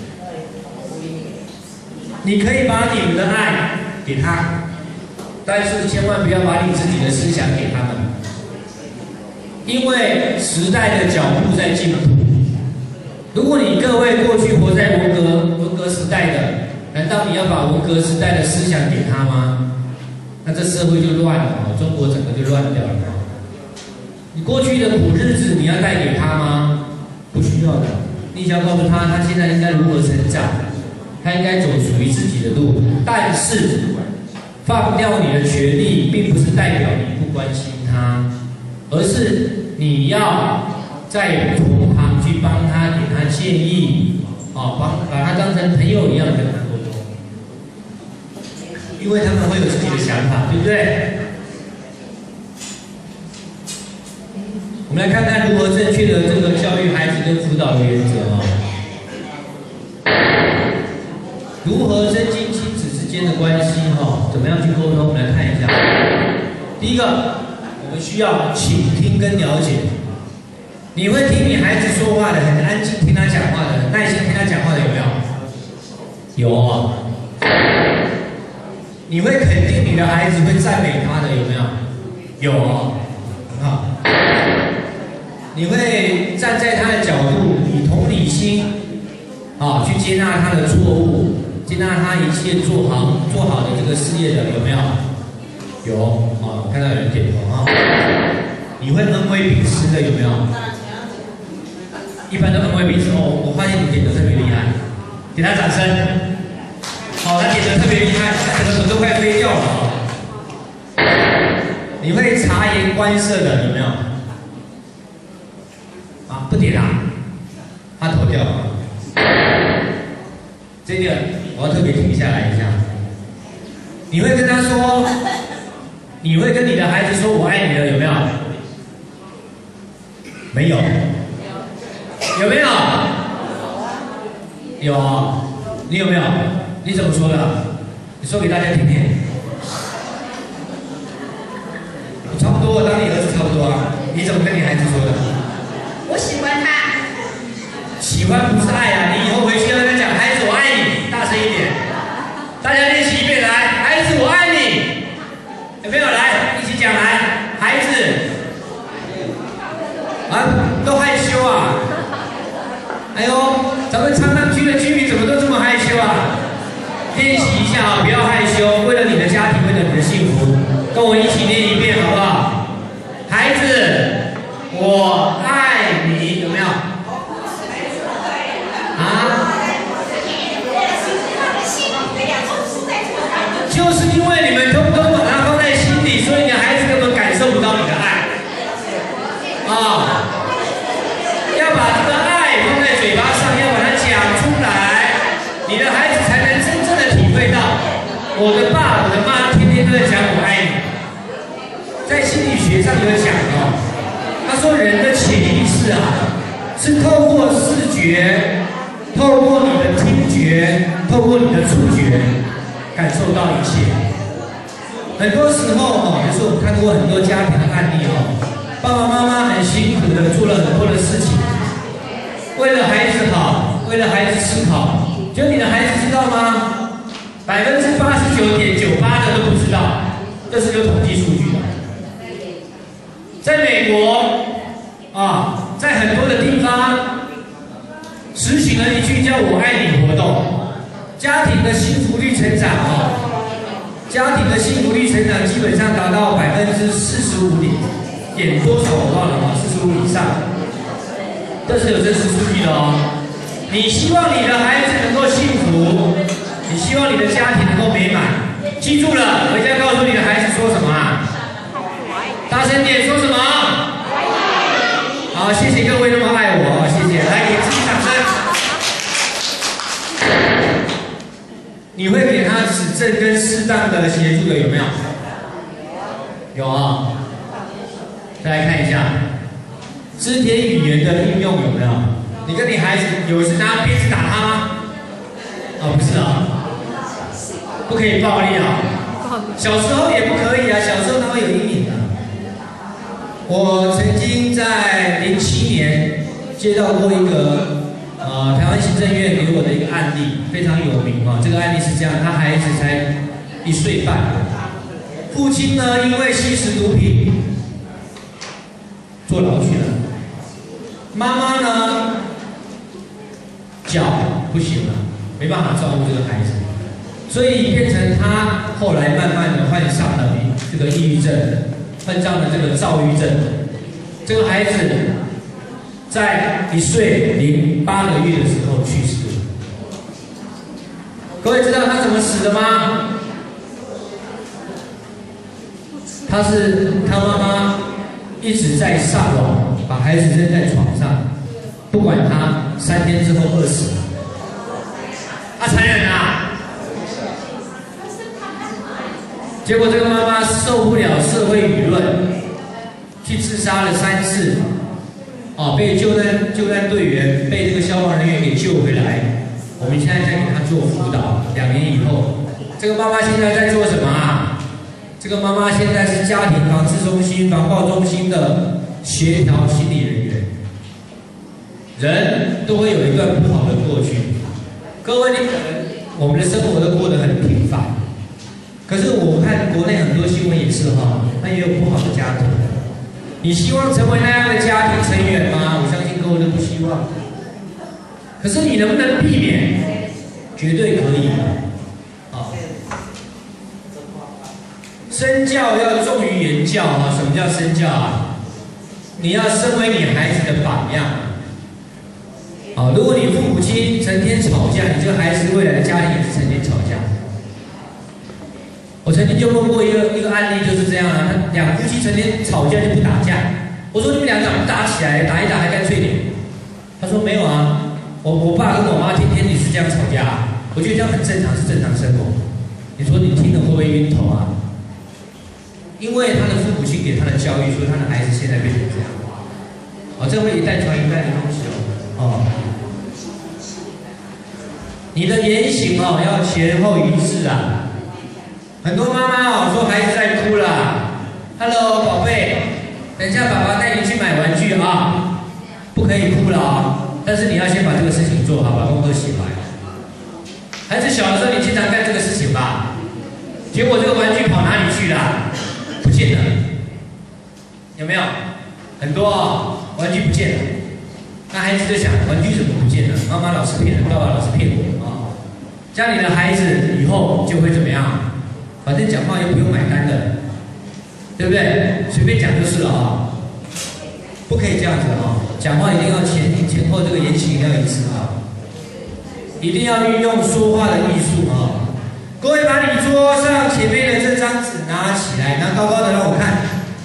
你可以把你们的爱给他，但是千万不要把你自己的思想给他们，因为时代的脚步在进步。如果你各位过去活在文革文革时代的，难道你要把文革时代的思想给他吗？那这社会就乱了，中国整个就乱掉了。你过去的苦日子你要带给他吗？不需要的。你只要告诉他，他现在应该如何成长，他应该走属于自己的路。但是放掉你的权利，并不是代表你不关心他，而是你要在从旁去帮他，给他建议，哦，帮把他当成朋友一样跟他沟通，因为他们会有自己的想法，对不对？我们来看看如何正确的这个教育孩子跟辅导的原则啊，如何增进亲子之间的关系哈？怎么样去沟通？我们来看一下。第一个，我们需要倾听跟了解。你会听你孩子说话的，很安静听他讲话的，很耐心听他讲话的，有没有？有啊。你会肯定你的孩子，会赞美他的，有没有？有啊。很好。你会站在他的角度，以同理心，啊，去接纳他的错误，接纳他一切做好做好的这个事业的，有没有？有啊，看到有人点头啊。你会恩威并施的，有没有？一般都恩威并施哦。我发现你点的特别厉害，给他掌声。好，他点的特别厉害，他整个头都快飞掉了啊。你会察言观色的，有没有？啊，不点啊，他投掉了。这个我要特别停下来一下。你会跟他说，你会跟你的孩子说我爱你了，有没有？没有。有没有？有啊。你有没有？你怎么说的？你说给大家听听。差不多，当你儿子差不多啊。你怎么跟你孩子说的？ 我喜欢他。 喜欢不是爱啊！你以后回去要跟他讲，孩子我爱你，大声一点。大家练习一遍来，孩子我爱你。有没有来？一起讲来，孩子。啊，都害羞啊！哎呦，咱们昌浪区的居民怎么都这么害羞啊？练习一下啊，不要害羞，为了你的家庭，为了你的幸福，跟我一起念一遍好不好？孩子，我爱你，有没有？啊？ 我的爸、我的妈天天都在讲我爱你。在心理学上有讲哦，他说人的潜意识啊，是透过视觉、透过你的听觉、透过你的触觉，感受到一切。很多时候哦，就是我们看过很多家庭的案例哦，爸爸妈妈很辛苦的做了很多的事情，为了孩子好，为了孩子思考。就你的孩子知道吗？百分之八十九点九八的都不知道，这是有统计数据的。在美国啊，在很多的地方实行了一句叫我爱你活动，家庭的幸福率成长哦，家庭的幸福率成长基本上达到百分之四十五点点多少我忘了啊，四十五以上，这是有真实数据的哦。你希望你的孩子能够幸福，你希望你的家庭能够美满，记住了，回家告诉你的孩子说什么啊？大声点，说什么？好，谢谢各位那么爱我，谢谢，来给自己掌声。你会给他指正跟适当的协助的有没有？有啊。再来看一下肢体语言的运用有没有？你跟你孩子有时拿鞭子打他吗？哦，不是啊，不可以暴力啊。小时候也不可以啊，小时候他会有阴影的。我曾经在零七年接到过一个呃台湾行政院给我的一个案例，非常有名啊。这个案例是这样，他孩子才一岁半，父亲呢因为吸食毒品坐牢去了，妈妈呢脚不行了，没办法照顾这个孩子，所以变成他后来慢慢的患上了这个抑郁症，患上了这个躁郁症。这个孩子在一岁零八个月的时候去世了。各位知道他怎么死的吗？他是他妈妈一直在上网，把孩子扔在床上，不管他，三天之后饿死了。他残忍啊！结果这个妈妈受不了社会舆论，去自杀了三次，哦，被救难救难队员、被这个消防人员给救回来。我们现在在给他做辅导，两年以后，这个妈妈现在在做什么啊？这个妈妈现在是家庭防治中心、防暴中心的协调心理人员。人都会有一段不好的过去，各位，你可能我们的生活都过得很平凡。可是我看国内很多新闻也是哈，那也有不好的家庭。你希望成为那样的家庭成员吗？我相信各位都不希望。可是你能不能避免？绝对可以的。啊，身教要重于言教啊！什么叫身教啊？你要身为你孩子的榜样。啊，如果你父母亲成天吵架，你这个孩子未来的家庭也是成天吵架。我曾经就问过一个一个案例，就是这样啊，他两夫妻成天吵架就不打架。我说你们两个不打起来，打一打还干脆点。他说没有啊，我我爸跟我妈天天也是这样吵架啊，我觉得这样很正常，是正常生活。你说你听了会不会晕头啊？因为他的父母亲给他的教育，所以他的孩子现在变成这样。哦，这会一代传一代的东西哦。哦，你的言行哦要前后一致啊。很多妈妈哦说孩子在哭了 ，Hello 宝贝，等一下爸爸带你去买玩具啊，不可以哭了啊。但是你要先把这个事情做好，把功课写完。孩子小的时候你经常干这个事情吧，结果这个玩具跑哪里去了？不见了，有没有？很多哦，玩具不见了。那孩子就想，玩具怎么不见了？妈妈老是骗人，爸爸老是骗我啊！这样你的孩子以后就会怎么样？反正讲话又不用买单的，对不对？随便讲就是了啊！不可以这样子啊！讲话一定要前前后这个言行一定要一致啊！一定要运用说话的艺术啊！各位把你桌上前面的这张纸拿起来，拿高高的让我看。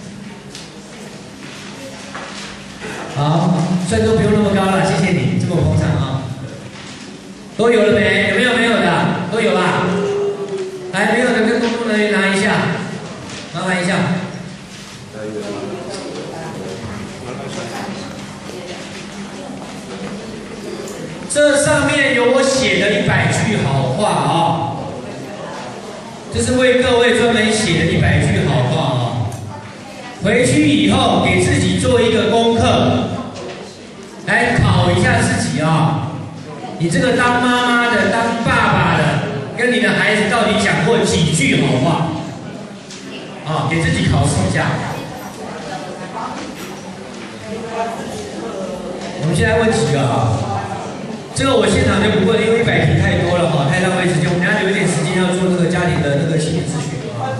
好，虽然都不用那么高了，谢谢你这么捧场啊！都有了没？有没有没有的？都有啦。 来，没有的跟工作人员拿一下，麻烦一下。这上面有我写的一百句好话啊，这是为各位专门写的一百句好话啊。回去以后给自己做一个功课，来考一下自己啊。你这个当妈妈的、当爸爸的，跟你的孩子到底讲过几句好话？啊，给自己考试一下。我们现在问几个啊？这个我现场就不问，因为一百题太多了哈，太浪费时间。我们要留一点时间要做那个家庭的那个心理咨询啊。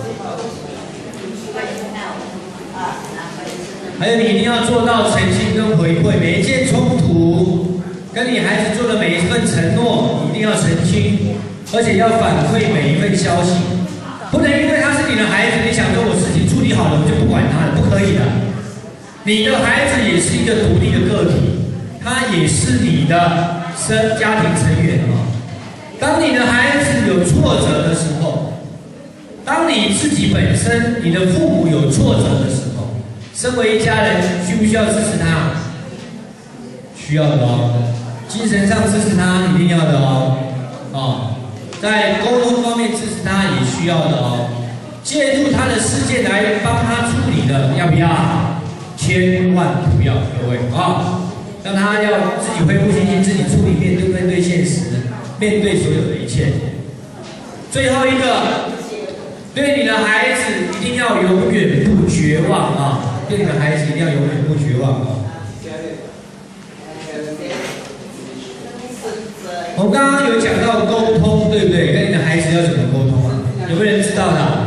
还有你一定要做到诚信跟回馈，每一件冲突，跟你孩子做的每一份承诺，你一定要澄清，而且要反馈每一份消息，不能因为他是你的孩子，你想说我事情处理好了，我就不管他了，不可以的。你的孩子也是一个独立的个体，他也是你的生家庭成员啊。当你的孩子有挫折的时候，当你自己本身你的父母有挫折的时候，身为一家人，需不需要支持他？需要的哦。精神上支持他，一定要的哦。哦，在沟通方面支持他，也需要的哦。介入他的事件来帮他处理的，要不要？千万不要，各位啊！让他要自己恢复信心，自己处理面对面对现实，面对所有的一切。最后一个，对你的孩子一定要永远不绝望啊！对你的孩子一定要永远不绝望啊！我们刚刚有讲到沟通，对不对？跟你的孩子要怎么沟通啊？有没有人知道的？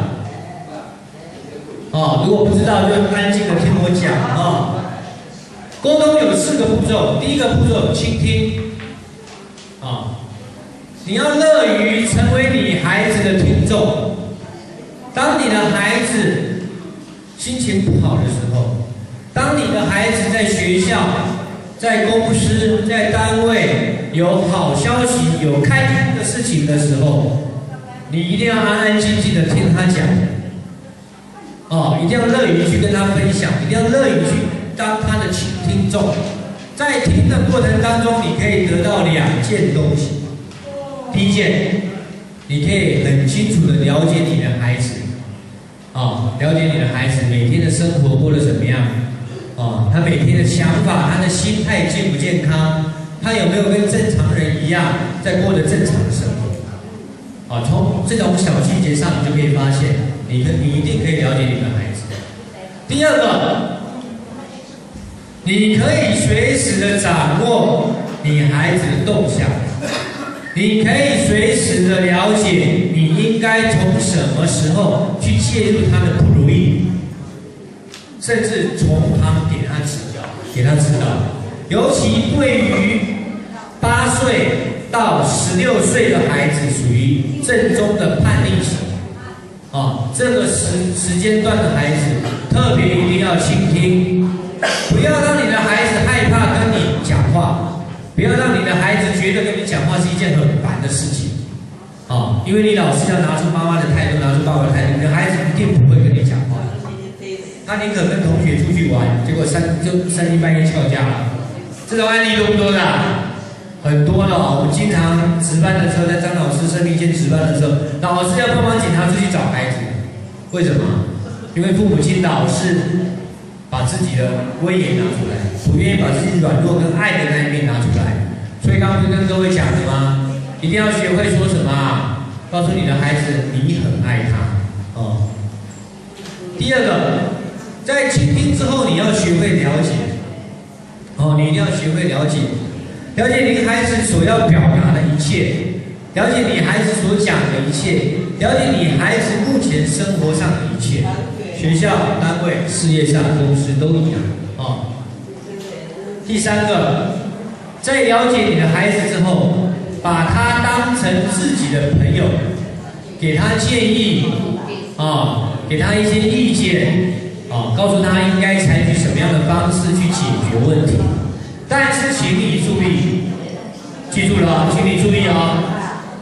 哦，如果不知道就安静的听我讲啊。沟通有四个步骤，第一个步骤倾听啊，你要乐于成为你孩子的听众。当你的孩子心情不好的时候，当你的孩子在学校、在公司、在单位有好消息、有开心的事情的时候，你一定要安安静静的听他讲。哦，一定要乐于去跟他分享，一定要乐于去当他的倾听众。在听的过程当中，你可以得到两件东西。第一件，你可以很清楚的了解你的孩子，啊、哦，了解你的孩子每天的生活过得怎么样，啊、哦，他每天的想法，他的心态健不健康，他有没有跟正常人一样在过着正常的生活。啊、哦，从这种小细节上，你就可以发现。你你一定可以了解你的孩子。第二个，你可以随时的掌握你孩子的动向，你可以随时的了解你应该从什么时候去介入他的不如意，甚至从旁给他指教，给他指导。尤其对于八岁到十六岁的孩子，属于正宗的叛逆期。啊，这个时时间段的孩子，特别一定要倾听，不要让你的孩子害怕跟你讲话，不要让你的孩子觉得跟你讲话是一件很烦的事情。啊，因为你老是要拿出妈妈的态度，拿出爸爸的态度，你的孩子一定不会跟你讲话。他宁可跟同学出去玩，结果三就三更半夜翘家了，这种案例多不多的？很多的哦，我们经常值班的时候，在张老师生病线值班的时候，老师要帮忙警察出去找孩子，为什么？因为父母亲老是把自己的威严拿出来，不愿意把自己软弱跟爱的那一面拿出来。所以刚刚不是跟各位讲的吗？一定要学会说什么啊？告诉你的孩子，你很爱他哦。第二个，在倾听之后，你要学会了解哦，你一定要学会了解。了解你孩子所要表达的一切，了解你孩子所讲的一切，了解你孩子目前生活上的一切，学校、单位、事业上、公司都一样哦。第三个，在了解你的孩子之后，把他当成自己的朋友，给他建议啊、哦，给他一些意见啊、哦，告诉他应该采取什么样的方式去解决问题。但是请你注意，记住了，请你注意啊、哦！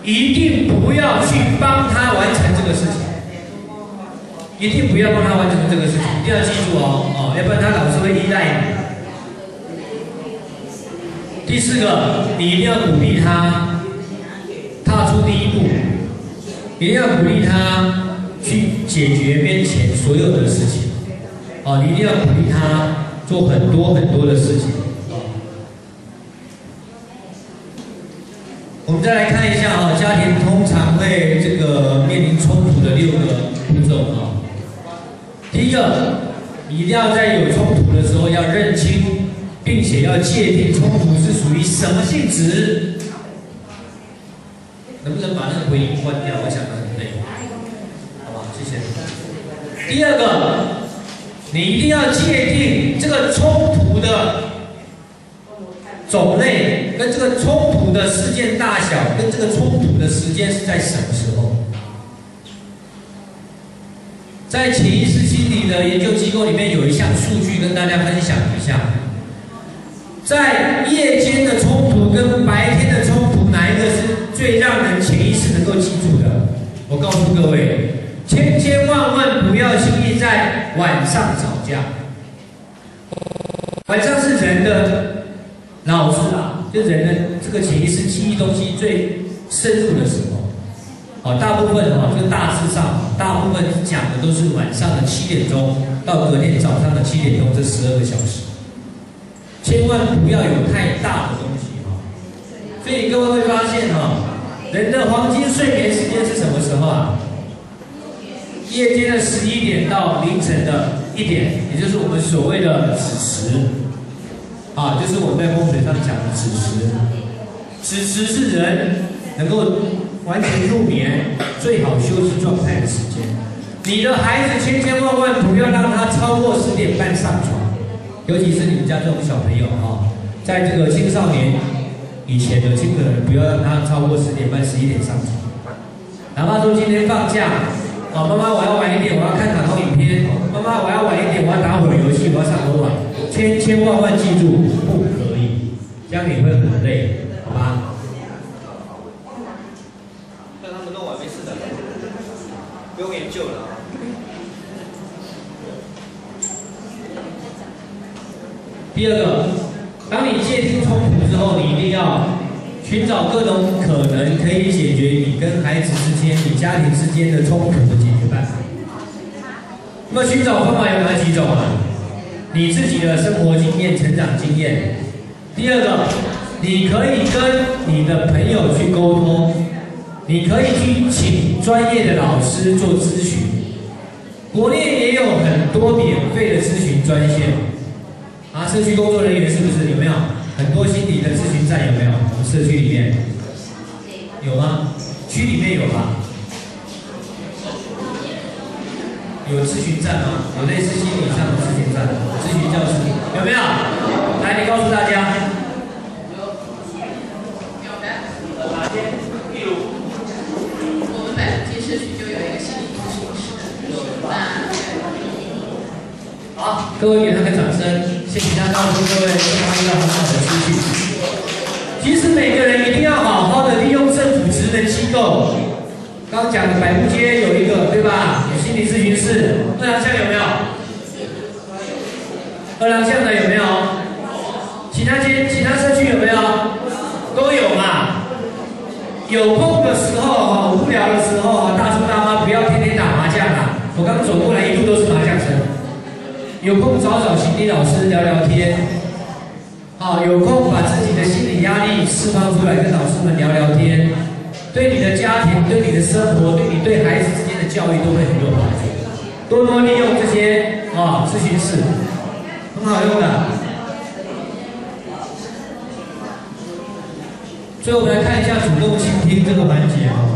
一定不要去帮他完成这个事情，一定不要帮他完成这个事情，一定要记住哦哦，要不然他老是会依赖你。第四个，你一定要鼓励他踏出第一步，一定要鼓励他去解决面前所有的事情。哦，你一定要鼓励他做很多很多的事情。我们再来看一下啊，家庭通常会这个面临冲突的六个步骤啊。第一个，你一定要在有冲突的时候要认清，并且要界定冲突是属于什么性质。能不能把那个回音关掉？我想得很累，好吧，谢谢。第二个，你一定要界定这个冲突的种类，跟这个冲突的事件大小，跟这个冲突的时间是在什么时候？在潜意识心理的研究机构里面有一项数据跟大家分享一下，在夜间的冲突跟白天的冲突，哪一个是最让人潜意识能够记住的？我告诉各位，千千万万不要轻易在晚上吵架。晚上是人的脑子啊，就人的这个潜意识记忆东西最深入的时候。哦，大部分哦，就大致上，大部分讲的都是晚上的七点钟到隔天早上的七点钟这十二个小时，千万不要有太大的东西哈。所以各位会发现哈，人的黄金睡眠时间是什么时候啊？夜间的十一点到凌晨的一点，也就是我们所谓的子时，啊，就是我们在风水上讲的子时。子时是人能够完全入眠、最好休息状态的时间。你的孩子千千万万不要让他超过十点半上床，尤其是你们家这种小朋友啊，在这个青少年以前的，尽可能不要让他超过十点半、十一点上床。哪怕说今天放假，啊，妈妈我要晚一点，我要看卡通影片；妈妈我要晚一点，我要打会儿游戏，我要上楼网。千千万万记住，不可以，这样你会很累，好吧？不用研究了。第二个，当你界定冲突之后，你一定要寻找各种可能可以解决你跟孩子之间、你家庭之间的冲突的解决办法。那么寻找方法有哪几种啊？你自己的生活经验、成长经验。第二个，你可以跟你的朋友去沟通。你可以去请专业的老师做咨询，国内也有很多免费的咨询专线，啊，社区工作人员是不是有没有很多心理的咨询站？有没有？我们社区里面有吗？区里面有吧？有咨询站吗？有类似心理上的咨询站、咨询教室有没有？来，你告诉大家。 社区就有一个心理咨询室，那好，各位给他个掌声，谢谢他告诉各位非常一个很好的资讯。其实每个人一定要好好的利用政府职能机构。刚讲的百步街有一个，对吧？有心理咨询室，二郎巷有没有？二郎巷的有没有？其他街、其他社区有没有？都有嘛。有空的时候哈，无聊的时候啊，大叔大妈不要天天打麻将啦。我刚走过来一路都是麻将声。有空找找心理老师聊聊天，啊，有空把自己的心理压力释放出来，跟老师们聊聊天，对你的家庭、对你的生活、对你对孩子之间的教育都会很有帮助。多多利用这些啊咨询室，很好用的。最后我们来看一下主动倾听这个环节哦。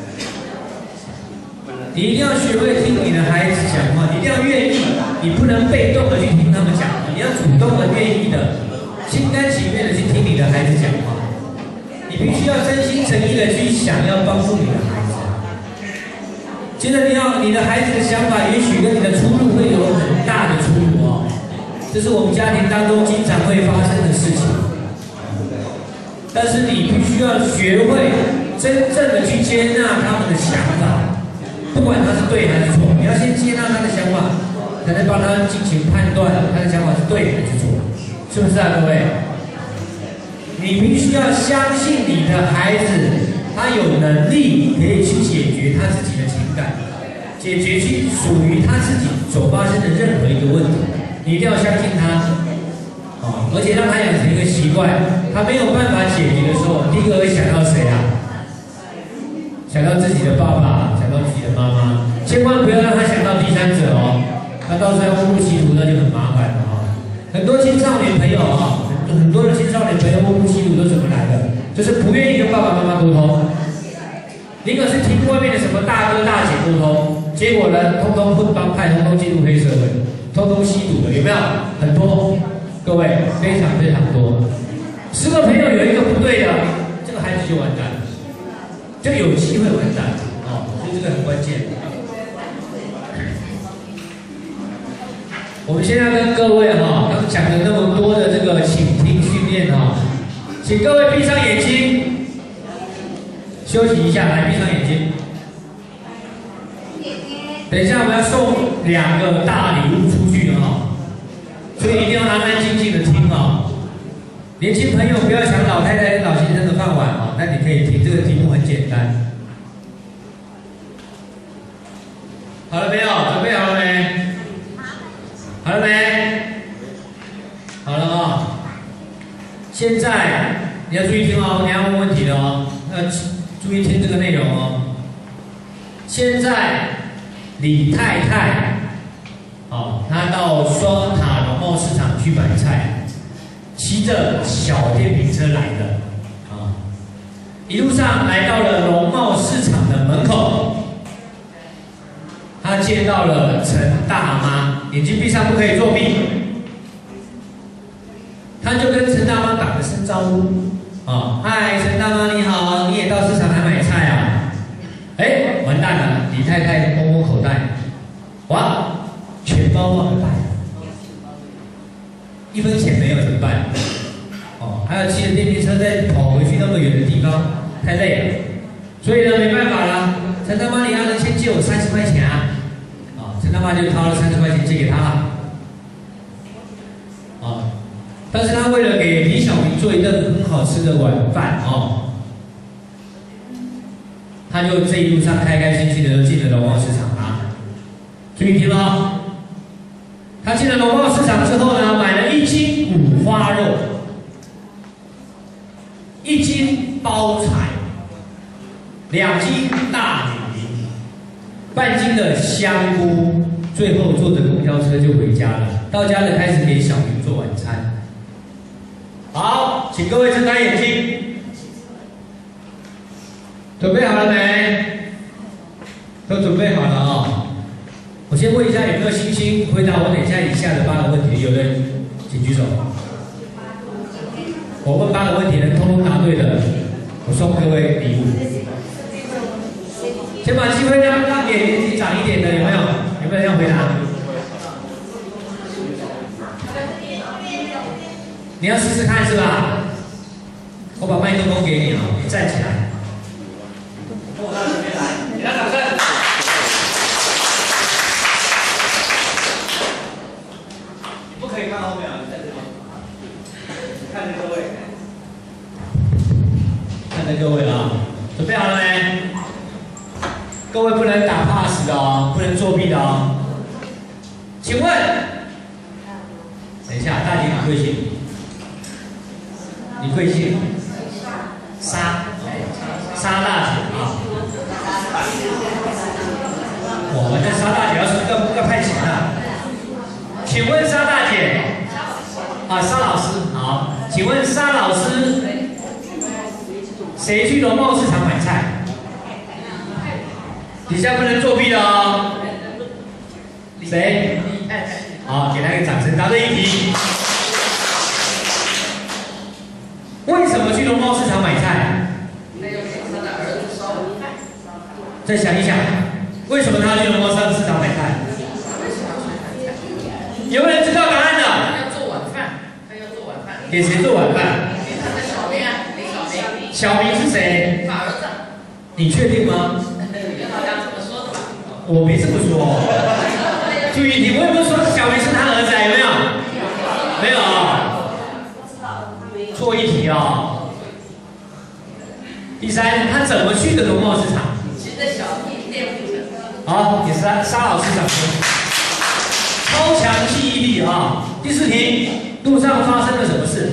你一定要学会听你的孩子讲话，你一定要愿意，你不能被动的去听他们讲话，你要主动的、愿意的、心甘情愿的去听你的孩子讲话。你必须要真心诚意的去想要帮助你的孩子。接着你要你的孩子的想法，也许跟你的出入会有很大的出入哦。这是我们家庭当中经常会发生的事情。但是你必须要学会真正的去接纳他们的想法，不管他是对还是错，你要先接纳他的想法，才能帮他进行判断，他的想法是对还是错，是不是啊，各位？你必须要相信你的孩子，他有能力可以去解决他自己的情感，解决去属于他自己所发生的任何一个问题，你一定要相信他。哦，而且让他养成一个习惯，他没有办法解决的时候，第一个会想到谁啊？想到自己的爸爸，想到自己的妈妈，千万不要让他想到第三者哦，他到时候要误入歧途，那就很麻烦了哈、哦。很多青少年朋友哈、哦，很多的青少年朋友误入歧途都怎么来的？就是不愿意跟爸爸妈妈沟通，宁可是听外面的什么大哥大姐沟通，结果呢，通通混帮派，通通进入黑社会，通通吸毒的，有没有？很多。各位，非常非常多，十个朋友有一个不对的，这个孩子就完蛋了，就有机会完蛋哦，所以这个很关键。我们现在跟各位哈，刚讲了那么多的这个倾听训练哈，请各位闭上眼睛，休息一下，来闭上眼睛。等一下我们要送两个大礼物出去哈。所以一定要安安静静的听啊、哦！年轻朋友不要抢老太太跟老先生的饭碗啊、哦！那你可以听，这个题目很简单。好了没有？准备好了没？好了没？好了啊、哦！现在你要注意听哦，你要问问题的哦，要注意听这个内容哦。现在李太太。哦，他到双塔农贸市场去买菜，骑着小电瓶车来的，啊，一路上来到了农贸市场的门口，他见到了陈大妈，眼睛闭上，不可以作弊，他就跟陈大妈打了声招呼，啊，嗨，陈大妈你好，你也到市场来买菜啊？哎，完蛋了，李太太摸摸口袋，哇！钱包忘了带，一分钱没有怎么办？哦，还要骑着电瓶车再跑回去那么远的地方，太累了。所以呢，没办法啦，陈大妈，你要能先借我三十块钱啊？啊、哦，陈大妈就掏了三十块钱借给他了。啊、哦，但是他为了给李小明做一顿很好吃的晚饭哦，他就这一路上开开心心的进了农贸市场啊。注意听喽。他进了农贸市场之后呢，买了一斤五花肉，一斤包菜，两斤大米，半斤的香菇，最后坐着公交车就回家了。到家了，开始给小明做晚餐。好，请各位睁开眼睛，准备好了没？都准备好了啊、哦！我先问一下有没有星星回答我等一下以下的八个问题？有的人请举手。我问八个问题，能通通答对的，我送各位礼物。先把机会让让给年纪长一点的，有没有？有没有人要回答？你要试试看是吧？我把麦克风给你啊，你站起来。跟我到这边来，给他掌声。可以看后面啊，在这里，看着各位，看着各位啊，准备好了没？各位不能打 pass 的哦，不能作弊的哦。请问，等一下，大姐你贵姓？你贵姓？沙，沙大姐啊。我这沙大姐要是要要派钱啊。请问沙大姐，啊，沙老师好，请问沙老师，谁去农贸市场买菜？底下不能作弊的哦。谁？好，给他一个掌声，答对一题。为什么去农贸市场买菜？再想一想，为什么他去农贸市场买菜？有人知道答案的？ 要做晚饭，他要给谁做晚饭？ 给他的小明啊，给小明。 小明是谁？ 他儿子。 你确定吗？ 你好像这么说的吧？ 我没这么说。注意听，我有没有说小明是他儿子？有没有？没有啊。错一题啊。第三，他怎么去的农贸市场？ 骑着小屁垫步的。 好，给沙沙老师掌声。超强记忆力啊！第四题，路上发生了什么事？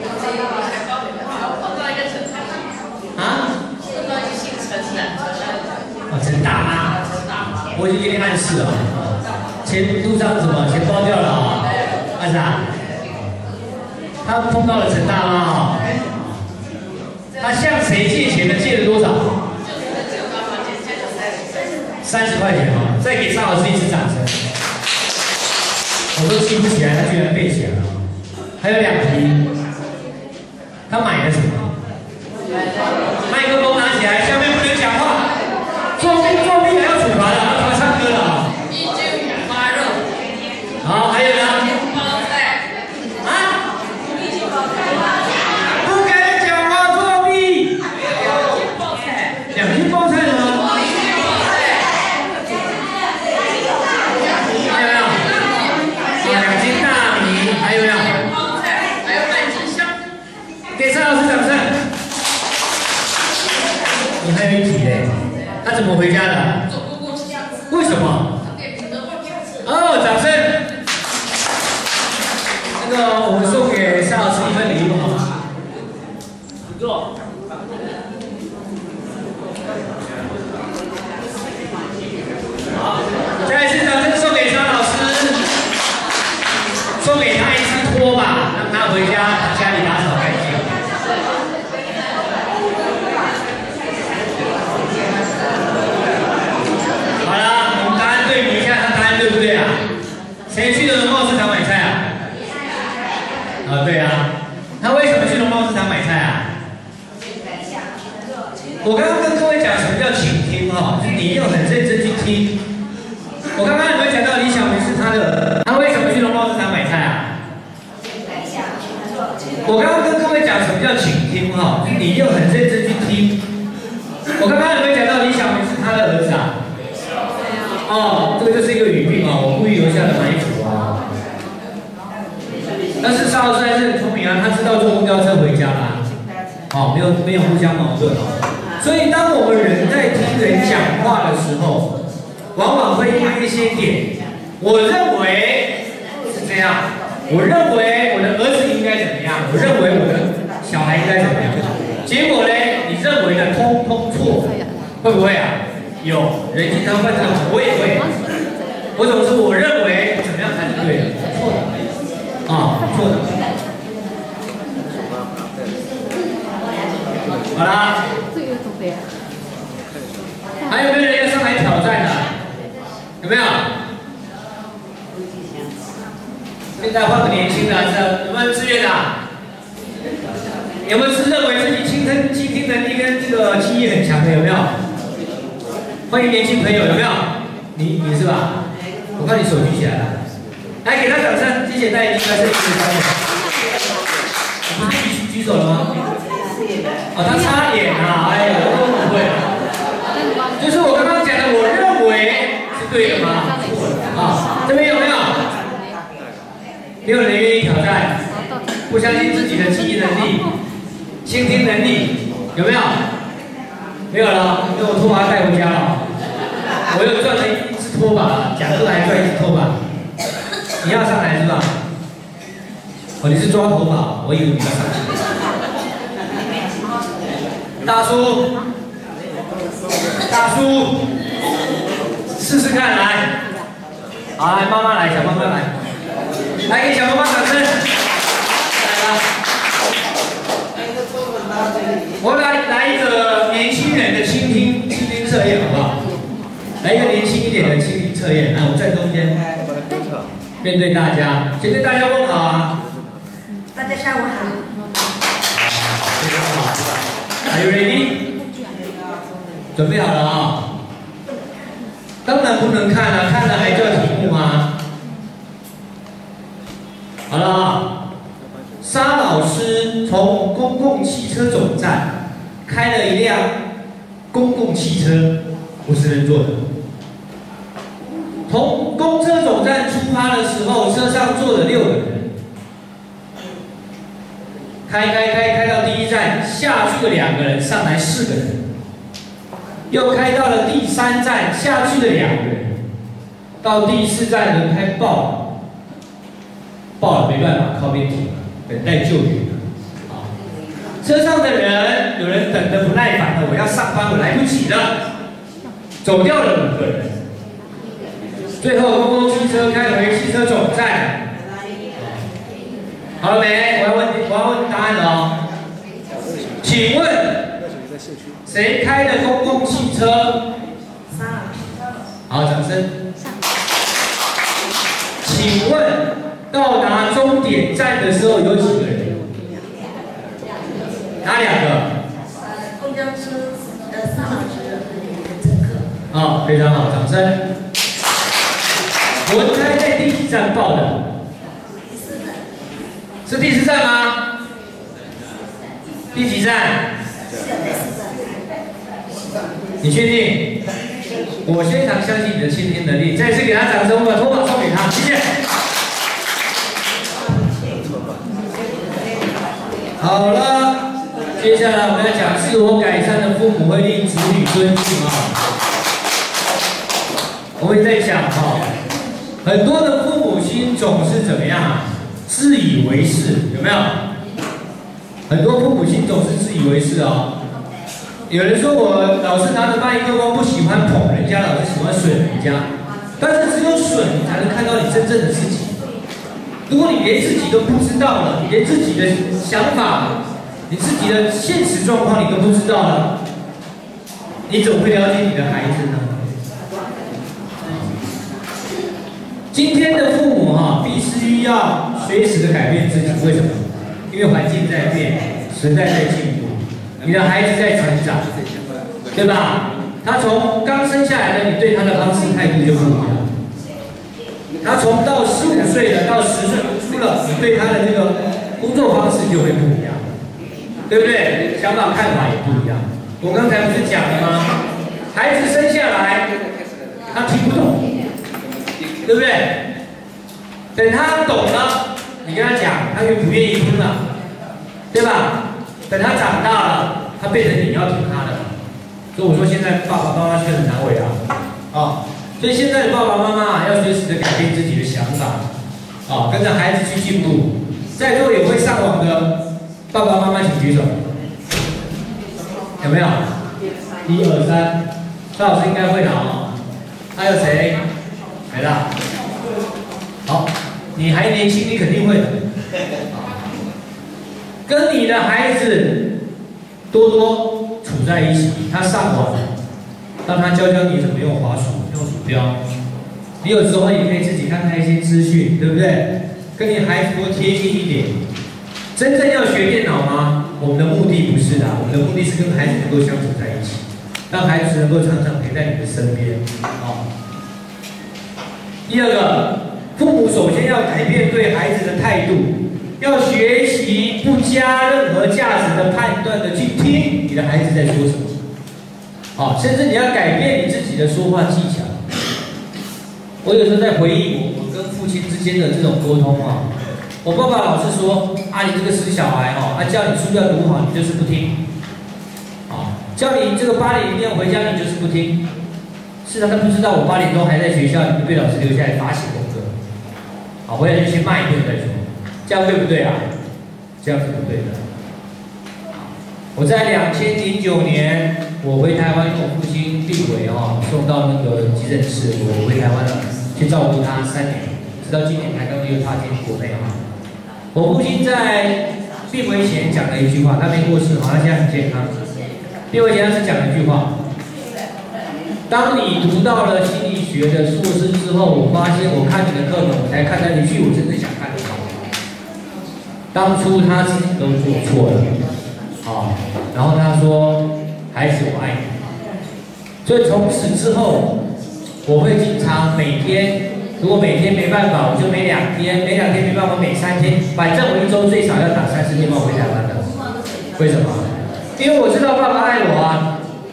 碰到一个陈大妈。 啊？ 碰到一个姓陈的。 啊，陈大妈。 陈大妈。 我已经给你暗示了。钱路上什么？钱包掉了啊？暗示啊？他碰到了陈大妈啊。他向谁借钱呢？借了多少？三十块钱啊！再给沙老师一次掌声。我都记不起来，他居然背起来了。还有两题，他买了什么？麦克风拿起来，下面不能讲话。作弊作弊还要处罚的，要唱歌了啊！ 一斤五花肉。 好，还有呢？ 包菜。 啊？不敢讲话，作弊。 包菜。 两斤包菜呢？给蔡老师掌声。你还有一题嘞，他怎么回家的？ 走公共汽车。 为什么？哦，掌声。那个，我们送给蔡老师一份礼物好吗？不错。好，再一次掌声送给蔡老师，送给他一次拖把，让他回家家里打扫干净。好了，我们答案对比一下，他答案对不对啊？谁去的农贸市场买菜啊？啊，对啊。他为什么去农贸市场买菜啊？我刚刚跟各位讲什么叫倾听哈，就是你要很认真去听。我刚刚有没有讲到李小明是他的？他为什么去农贸市场买菜啊？我刚刚跟各位讲什么叫倾听哈，就是你要很认真去听。我刚刚有没有讲到李小明是他的儿子啊？哦，这个就是一个语病啊，我故意留下的埋伏啊。但是沙老师还是很聪明啊，他知道坐公交车回家啦。哦，没有没有互相矛盾哦。所以当我们人在听人讲话的时候，往往会因为一些点，我认为是这样，我认为我的儿子应该怎么样，我认为我的小孩应该怎么样，结果呢，你认为的通通错，会不会啊？有人经常犯这种，我也会。我总是我认为怎么样才是对的，错的，啊，错的。好啦，还有没有人要上来挑战的？有没有？现在换个年轻的，是有没有自愿的？有没有是认为自己倾听倾听能力跟这个记忆很强的？有没有？欢迎年轻朋友，有没有？你你是吧？我看你手举起来了，来给他掌声，谢谢大家，应该是一个掌声。你不是举举手了吗？哦，他差点啊！哎呀，我都不会。就是我刚刚讲的，我认为是对的吗？啊，这边有没有？没有人愿意挑战，不相信自己的记忆能力、倾听能力，有没有？没有了，因为我拖把带回家了。我又赚了一只拖把，讲课还赚一只拖把。你要上来是吧？哦，你是抓头发，我以为你要上去。大叔，大叔，试试看来。好，来妈妈来，小妈妈来，来给小妈妈掌声。来了。我来来一个年轻人的倾听倾听测验，好不好？来一个年轻一点的倾听测验，来，我在中间，面对大家，先对大家问好啊。 大家下午好。 非常好。Are you ready？ 准备好了啊？当然不能看了，看了还叫题目吗？好了啊，沙老师从公共汽车总站开了一辆公共共汽车不是人坐的。从公车总站出发的时候，车上坐了六个人，开开开开到第一站，下去了两个人，上来四个人，又开到了第三站，下去了两个人，到第四站轮胎爆了，爆了没办法，靠边停了，等待救援。啊，车上的人有人等得不耐烦了，我要上班，我来不及了，走掉了五个人。最后公共汽车开回汽车总站，好了没？我要问，我要问答案了哦。请问谁开的公共汽车？好，掌声。请问到达终点站的时候有几个人？哪两个？ 公交车的三老师乘客。 好，非常好，掌声。轮胎在第几站爆的？是第四站吗？第几站？你确定？我非常相信你的先天能力。再次给他掌声，我把头发送给他，谢谢。好了，接下来我们要讲自我改善的父母会令子女尊敬啊。我会在讲哈。很多的父母亲总是怎么样啊？自以为是，有没有？很多父母亲总是自以为是哦。有人说我老是拿着麦克风，不喜欢捧人家，老是喜欢损人家。但是只有损，你才能看到你真正的自己。如果你连自己都不知道了，你连自己的想法、你自己的现实状况你都不知道了，你怎么会了解你的孩子呢？今天的父母哈、啊，必须要随时的改变自己，为什么？因为环境在变，时代在进步，你的孩子在成长，对吧？他从刚生下来的，你对他的方式态度就不一样。他从到十五岁了，到十岁读书了，你对他的这个工作方式就会不一样，对不对？想法看法也不一样。我刚才不是讲了吗？孩子生下来，他听不懂。对不对？等他懂了，你跟他讲，他就不愿意听了，对吧？等他长大了，他变成你要听他的。所以我说现在爸爸妈妈却很难为啊，啊，所以现在的爸爸妈妈要随时的改变自己的想法，啊，跟着孩子去进步。在座有会上网的爸爸妈妈，请举手。有没有？一二三，赵老师应该会的啊。还有谁？没了。好，你还年轻，你肯定会的。跟你的孩子多多处在一起，他上网，让他教教你怎么用滑鼠、用鼠标。你有时候也可以自己看看一些资讯，对不对？跟你孩子多贴近一点。真正要学电脑吗？我们的目的不是的，我们的目的是跟孩子能够相处在一起，让孩子能够常常陪在你的身边。啊。第二个，父母首先要改变对孩子的态度，要学习不加任何价值的判断的去听你的孩子在说什么。好，甚至你要改变你自己的说话技巧。我有时候在回忆我我跟父亲之间的这种沟通啊，我爸爸老是说啊，你这个死小孩哦，啊叫你书要读好，你就是不听，啊，叫你这个八点一定要回家，你就是不听。是啊，他不知道我八点钟还在学校，你就被老师留下来罚写功课，好，回来就先骂一顿再说，这样对不对啊？这样是不对的。我在两千零九年，我回台湾，因为我父亲病危哈，送到那个急诊室，我回台湾了，去照顾他三年，直到今年才刚又踏进国内哈。我父亲在病危前讲了一句话，他没过世，好，他现在很健康。病危前他是讲了一句话。当你读到了心理学的硕士之后，我发现我看你的课本，我才看到一句我真正想看的话。当初他自己都做错了，啊，然后他说：“孩子，我爱你。”所以从此之后，我会经常每天，如果每天没办法，我就每两天，每两天没办法，每三天，反正我一周最少要打三次电话回台湾的。为什么？因为我知道爸爸爱我啊。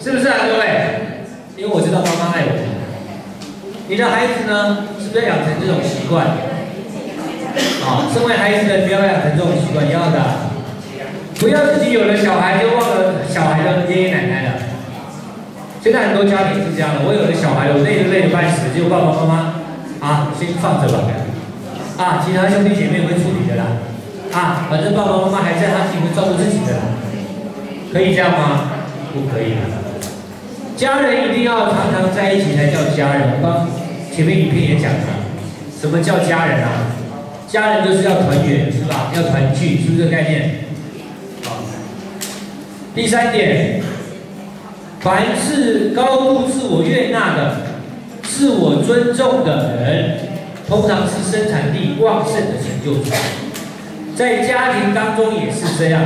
是不是啊，各位？因为我知道妈妈爱我。你的孩子呢，是不是要养成这种习惯？啊，身为孩子的不要养成这种习惯，要的。不要自己有了小孩就忘了小孩的爷爷奶奶了。现在很多家庭是这样的，我有了小孩，我累就累得半死，结果爸爸妈妈啊，先放着吧。啊，其他兄弟姐妹会处理的啦。啊，反正爸爸妈妈还在，他自己会照顾自己的啦。可以这样吗？不可以。家人一定要常常在一起才叫家人。我刚前面影片也讲了，什么叫家人啊？家人就是要团圆，是吧？要团聚，是不是这个概念？好。第三点，凡是高度自我悦纳的、自我尊重的人，通常是生产力旺盛的成就者。在家庭当中也是这样。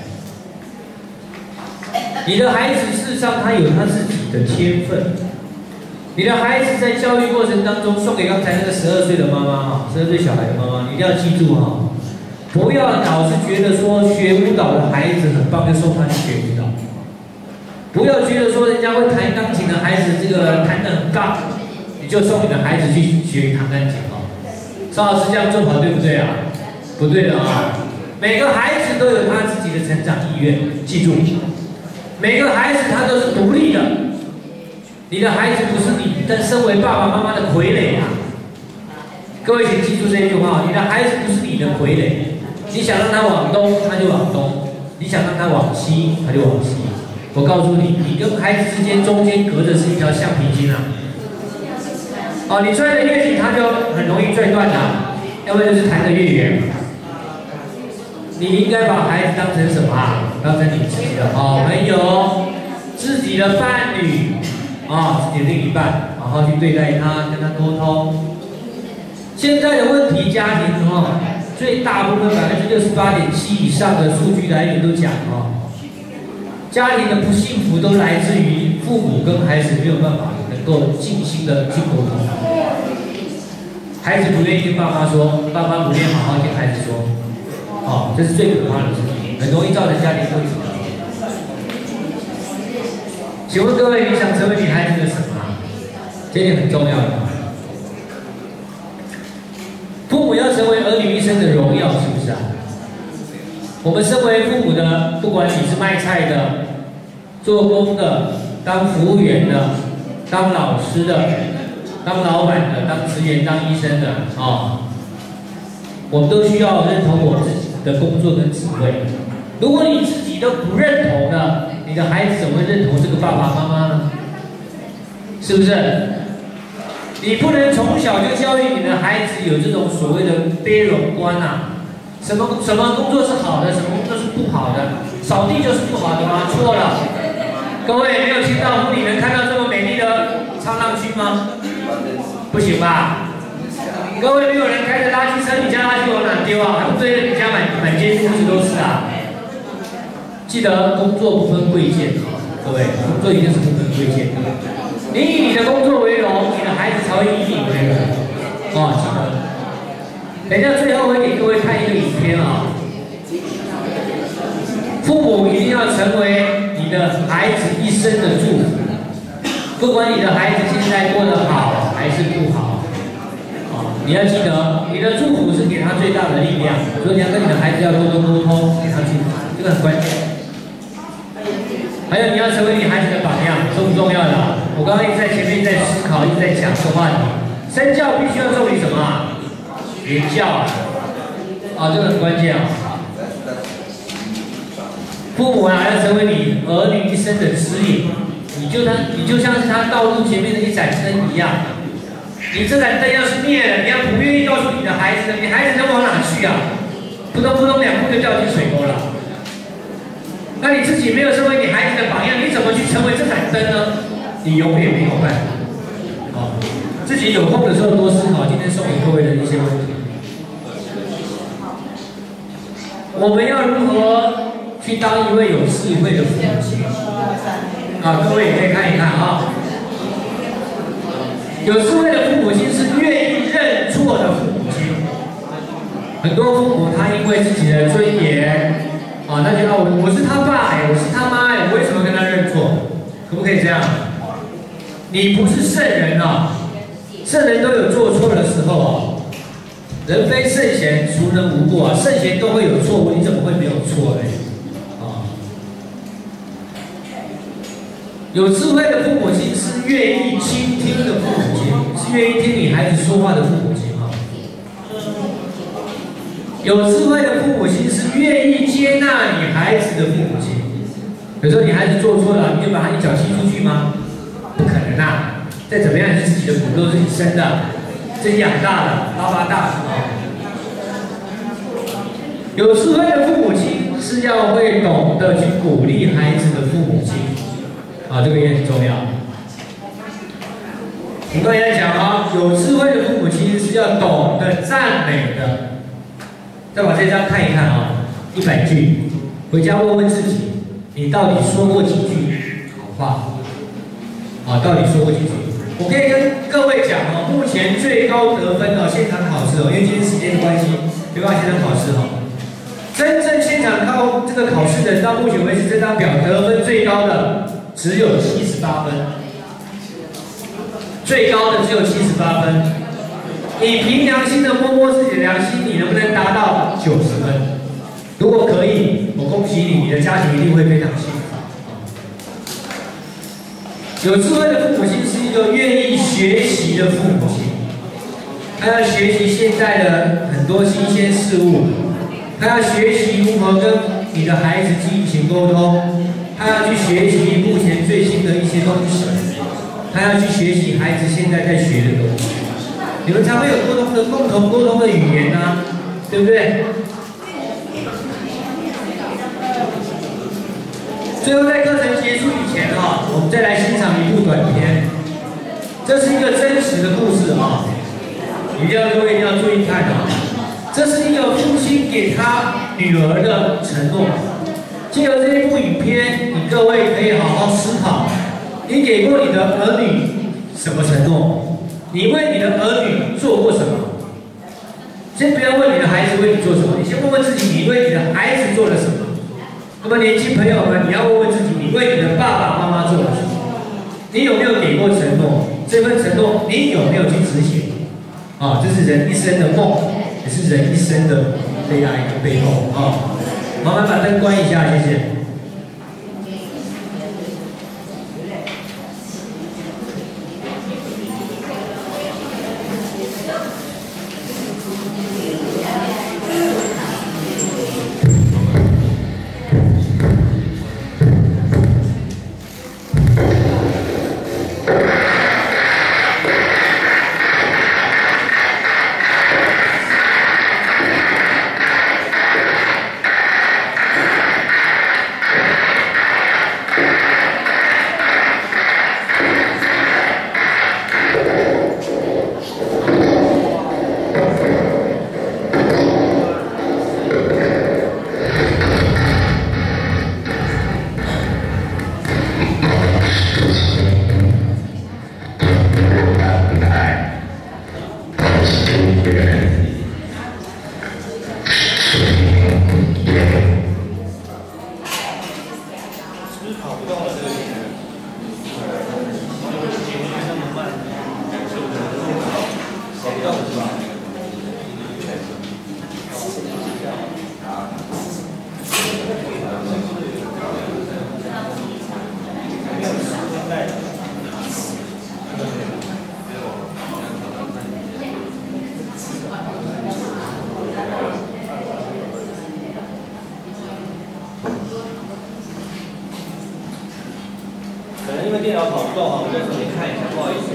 你的孩子事实上他有他自己的天分。你的孩子在教育过程当中，送给刚才那个十二岁的妈妈哈，十二岁小孩的妈妈，你一定要记住哈，不要老是觉得说学舞蹈的孩子很棒，就送他去学舞蹈。不要觉得说人家会弹钢琴的孩子这个弹得很棒，你就送你的孩子去学弹钢琴哈。邵老师这样做好对不对啊？不对的啊！每个孩子都有他自己的成长意愿，记住。每个孩子他都是独立的，你的孩子不是你但身为爸爸妈妈的傀儡啊！各位请记住这句话：你的孩子不是你的傀儡，你想让他往东他就往东，你想让他往西他就往西。我告诉你，你跟孩子之间中间隔着是一条橡皮筋啊！哦，你拽得越紧，他就很容易拽断啊，要不然就是弹得越远。你应该把孩子当成什么啊？当成你自己的好朋友、自己的伴侣啊，自己的另一半，好好去对待他，跟他沟通。现在的问题家庭哈，最大部分百分之六十八点七以上的数据来源都讲哈，家庭的不幸福都来自于父母跟孩子没有办法能够尽心的去沟通。孩子不愿意跟爸妈说，爸妈不愿意好好听孩子说。哦，这是最可怕的事情，很容易造成家庭问题。请问各位，你想成为你孩子的什么？这点很重要的。父母要成为儿女一生的荣耀，是不是啊？我们身为父母的，不管你是卖菜的、做工的、当服务员的、当老师的、当老板的、当职员、当医生的啊、哦，我们都需要认同我自己的工作跟职位。如果你自己都不认同的，你的孩子怎么会认同这个爸爸妈妈呢？是不是？你不能从小就教育你的孩子有这种所谓的卑荣观啊，什么什么工作是好的，什么工作是不好的，扫地就是不好的吗？错了，各位没有清道夫，你能看到这么美丽的沧浪区吗？不行吧？各位没有人开着垃圾车，你家垃圾往哪丢啊？还不对着你家满满街屋子都是啊！记得工作不分贵贱啊，各位，工作一定是不分贵贱的。你以你的工作为荣，你的孩子才会以你为荣。哦，记得。等一下最后会给各位看一个影片啊。父母一定要成为你的孩子一生的祝福，不管你的孩子现在过得好还是不好。你要记得，你的祝福是给他最大的力量，所以你要跟你的孩子要多多沟通，给他祝福，这个很关键。还有，你要成为你孩子的榜样，重不重要的？我刚刚一直在前面在思考，一直在讲这个话题。身教必须要重于什么啊？言教啊，啊，这个很关键啊。父母啊，要成为你儿女一生的指引，你就他，你就像是他道路前面的一盏灯一样。你这盏灯要是灭了，你要不愿意告诉你的孩子的，你孩子能往哪去啊？扑通扑通两步就掉进水沟了。那你自己没有成为你孩子的榜样，你怎么去成为这盏灯呢？你永远没有办法。好，自己有空的时候多思考今天送给各位的一些问题。我们要如何去当一位有智慧的父母亲？啊，各位也可以看一看啊。有智慧的父母亲是愿意认错的父母亲。很多父母他因为自己的尊严，啊，他觉得我我是他爸哎，我是他妈哎，我为什么跟他认错？ 可不可以这样？你不是圣人啊，圣人都有做错的时候啊。人非圣贤，孰能无过啊？圣贤都会有错误，你怎么会没有错呢？啊，有智慧的父母亲是愿意倾听的父母亲，是愿意听你孩子说话的父母亲啊。有智慧的父母亲是愿意接纳你孩子的父母亲。有时候你孩子做错了，你就把他一脚踢出去吗？不可能啊！再怎么样，是自己的骨肉，自己生的，自己养大的，拉拔大的啊。有智慧的父母亲是要会懂得去鼓励孩子的父母亲啊，这个也很重要。我刚才讲啊，有智慧的父母亲是要懂得赞美的。再把这张看一看啊，一百句，回家问问自己，你到底说过几句好话？啊，到底说过几句？我可以跟各位讲哦，目前最高得分哦，现场考试哦，因为今天时间的关系，没办法现场考试哦。真正现场考这个考试的，到目前为止这张表得分最高的只有七十八分，最高的只有七十八分。你凭良心的摸摸自己的良心，你能不能达到九十分？如果可以，我恭喜你，你的家庭一定会非常幸福。有智慧的父母亲是一个愿意学习的父母亲，他要学习现在的很多新鲜事物，他要学习如何跟你的孩子进行沟通，他要去学习目前最新的一些东西，他要去学习孩子现在在学的东西。你们才会有沟通的共同沟通的语言啊，对不对？最后在课程结束以前啊，我们再来欣赏一部短片。这是一个真实的故事啊，一定要各位一定要注意看啊。这是一个父亲给他女儿的承诺。借由这一部影片，你各位可以好好思考，你给过你的儿女什么承诺？你为你的儿女做过什么？先不要问你的孩子为你做什么，你先问问自己，你为你的孩子做了什么？那么年轻朋友们，你要问问自己，你为你的爸爸妈妈做了什么？你有没有给过承诺？这份承诺你有没有去执行？啊，这是人一生的梦，也是人一生的悲哀跟悲痛啊！麻烦把灯关一下，谢谢。电脑跑不动啊，我再重新看一下，不好意思。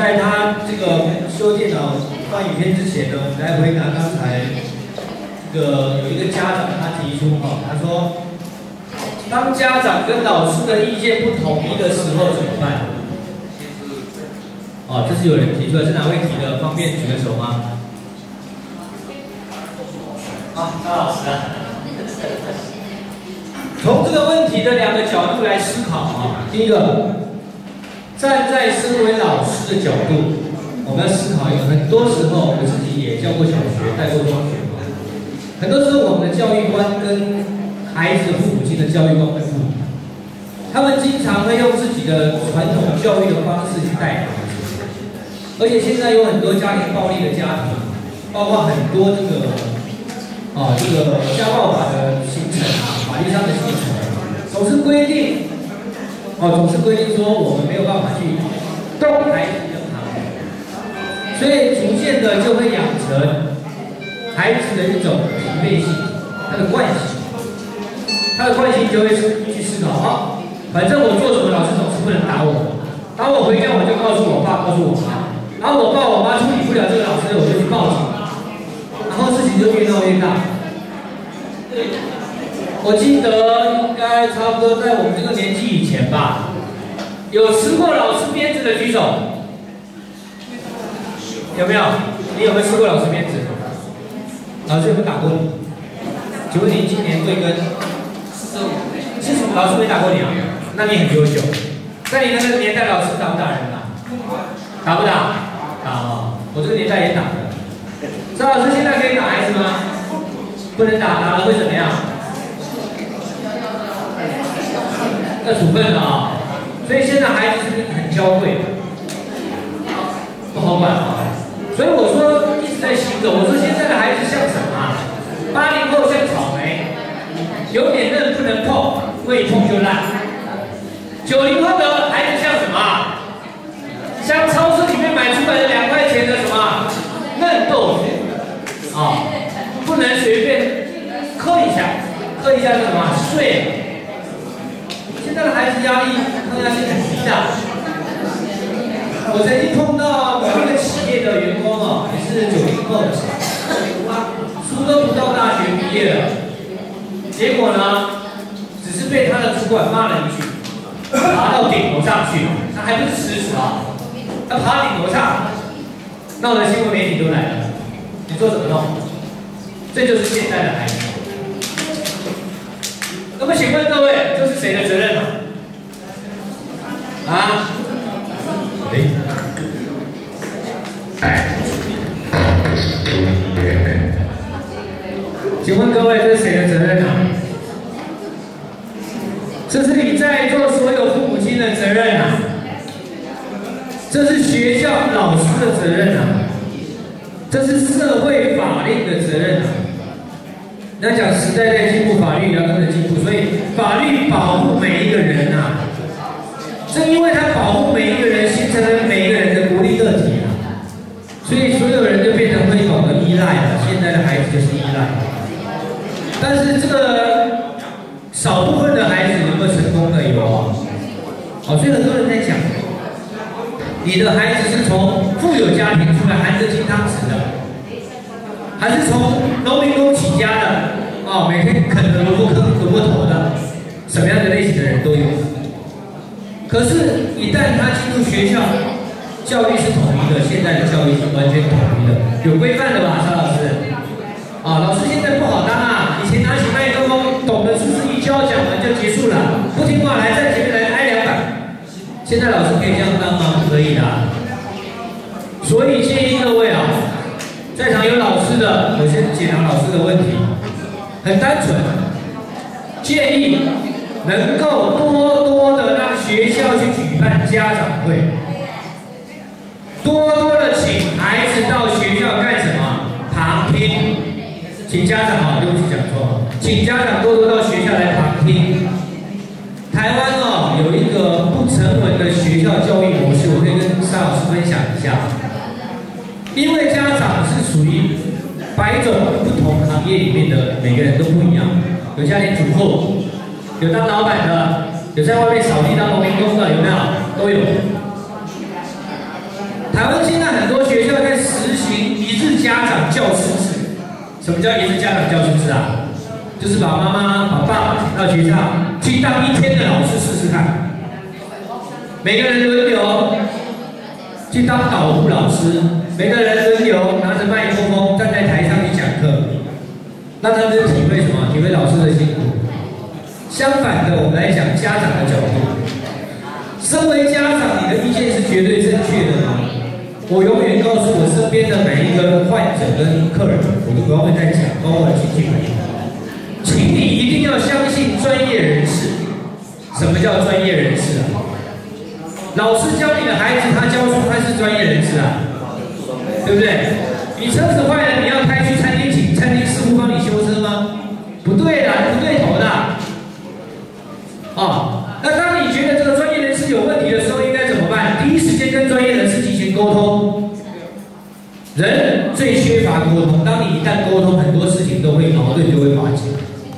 在他这个修电脑放影片之前呢，我们来回答刚才这个有一个家长他提出哈，他说，当家长跟老师的意见不统一的时候怎么办？哦，这是有人提出的，是哪位提的？方便举个手吗？啊，张老师啊。从这个问题的两个角度来思考啊，第一个，站在身为老师的角度，我们要思考一个，很多时候我自己也教过小学，带过中学嘛，很多时候我们的教育观跟孩子父母亲的教育观会不一样，他们经常会用自己的传统教育的方式去带孩子，而且现在有很多家庭暴力的家庭，包括很多这个。啊，这个家暴法的形成啊，法律上的形成，总是规定，哦，总是规定说我们没有办法去动孩子的行为，所以逐渐的就会养成孩子的一种疲惫性，他的惯性，他的惯性就会去思考啊，反正我做什么，老师总是不能打我，打我回家我就告诉我爸，告诉我妈，然后我爸我妈处理不了这个老师，我就去报警。然后事情就越闹越大。我记得应该差不多在我们这个年纪以前吧，有吃过老师鞭子的举手，有没有？你有没有吃过老师鞭子？老师有没有打过你？请问您今年贵庚？四十五。四十五，老师没打过你啊？那你很优秀。在你那个年代，老师打不打人啊？打不打？打啊！我这个年代也打的。张老师现在可以打孩子吗？不能打，打了会怎么样？要处分的啊！所以现在孩子是很娇贵的，不好管啊。所以我说一直在行走，我说现在的孩子像什么？八零后像草莓，有点嫩不能碰，未碰就烂。九零后的孩子像什么？像超市里面买出来的两块钱的什么嫩豆腐。啊，不能随便磕一下，磕一下是什么？碎。现在的孩子压力抗压性很低的。我曾经碰到某一个企业的员工啊，也是九零后的，书都不到大学毕业了，结果呢，只是被他的主管骂了一句，爬到顶楼上去，他还不是辞职啊，他爬顶楼上，闹得新闻媒体都来了。你说怎么弄？这就是现在的孩子。那么请问各位，这是谁的责任呢？啊？哎。请问各位，这是谁的责任呢？这是你在座所有父母亲的责任啊！这是学校老师的责任啊！这是社会法令的责任啊！要讲时代在进步，法律也要跟着进步，所以法律保护每一个人啊！正因为它保护每一个人，形成了每一个人的独立个体啊，所以所有人就变成会懂得依赖了。现在的孩子就是依赖，但是这个少部分的孩子有没有成功的？有啊！哦，所以很多人在讲。你的孩子是从富有家庭出来含着金汤匙的，还是从农民工起家的？哦，每天啃着萝卜坑、萝卜头的，什么样的类型的人都有。可是，一旦他进入学校，教育是统一的，现在的教育是完全统一的，有规范的吧，邵老师？啊，老师现在不好当啊！以前拿起麦克风，懂的数字一教讲完就结束了，不听话来在前面来挨两板。现在老师可以这样当吗？不可以的。所以建议各位啊，在场有老师的，我先解答老师的问题，很单纯，建议能够多多的让学校去举办家长会，多多的请孩子到学校干什么？旁听，请家长啊，对不起讲错了，请家长多多到学校来旁听。台湾哦有一个不成文的学校教育模式，我可以跟沙老师分享一下。因为家长是属于百种不同行业里面的，每个人都不一样。有家庭主妇，有当老板的，有在外面扫地当农民工的，有没有？都有。 台湾现在很多学校在实行一日家长教师制。什么叫一日家长教师制啊？就是把妈妈、把爸爸请到学校去当一天的老师试试看，每个人轮流去当导护老师，每个人轮流拿着麦克风站在台上去讲课，让他们体会什么？体会老师的辛苦。相反的，我们来讲家长的角度。身为家长，你的意见是绝对正确的吗？我永远告诉我身边的每一个患者跟客人，我都永远在讲，包括我的亲戚朋友，请你一定要相信专业人士。什么叫专业人士啊？老师教你的孩子，他教书，他是专业人士啊，对不对？你车子坏了，你要开去餐厅请餐厅师傅帮你修车吗？不对的，不对头的。哦，那当你觉得这个专业人士有问题的时候，应该怎么办？第一时间跟专业人士进行沟通。人最缺乏沟通，当你一旦沟通，很多事情都会矛盾就会化解。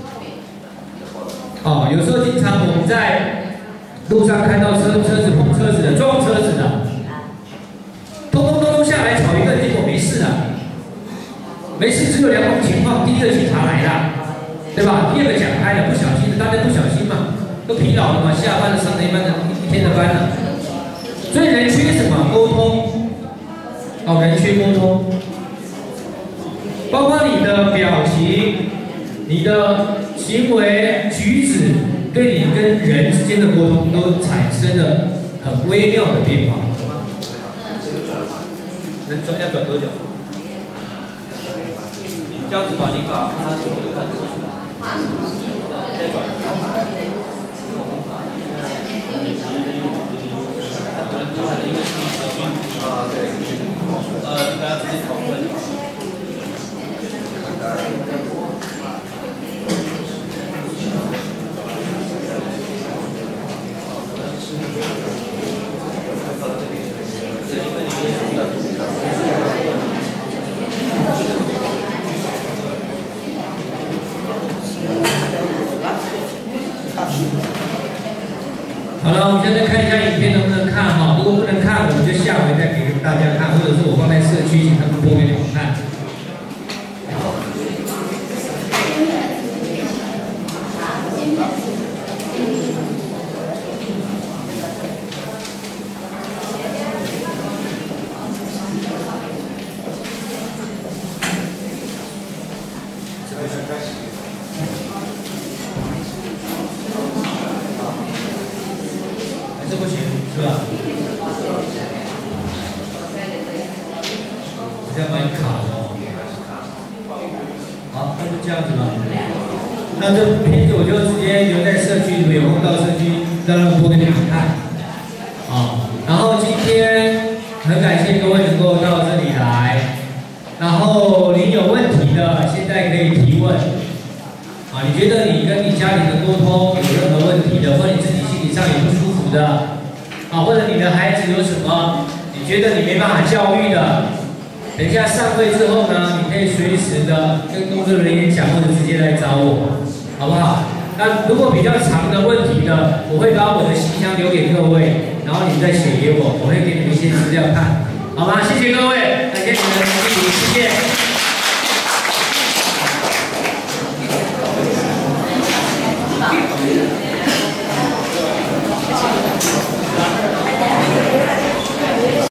哦，有时候经常我们在路上看到车车子碰车子的，撞车子的，通通通通下来吵一个，结果没事了。没事，只有两种情况：第一个警察来了，对吧？第二个讲开了，不小心的，大家不小心嘛，都疲劳了嘛，下班了，上了一班的一天的班了。所以人缺什么？沟通。哦，人缺沟通，包括你的表情、你的行为举止，对你跟人之间的沟通都产生了很微妙的变化。能转要转多久？这样子把你把它所有的看出来，再转。啊，对。呃，大家自己讨论。好了，我们现在看一下影片能不能看哈，如果不能看，我们就下回再给大家看，或者是我放在社区，请他们播给你们看。还是不行，是吧？好像蛮卡的哦。好，那就这样子吧。那这片子我就直接留在社区，你们有空到社区让他们播给你们看。啊，然后今天很感谢各位能够到这里来。然后你有问题的，现在可以提问。啊，你觉得你跟你家里的沟通有任何问题的，或者你自己心理上有不舒服的，啊，或者你的孩子有什么你觉得你没办法教育的，等一下上会之后呢，你可以随时的跟工作人员讲，或者直接来找我，好不好？那如果比较长的问题呢，我会把我的信箱留给各位，然后你们再写给我，我会给你们一些资料看，好吗？谢谢各位，感谢你们的支持，谢谢。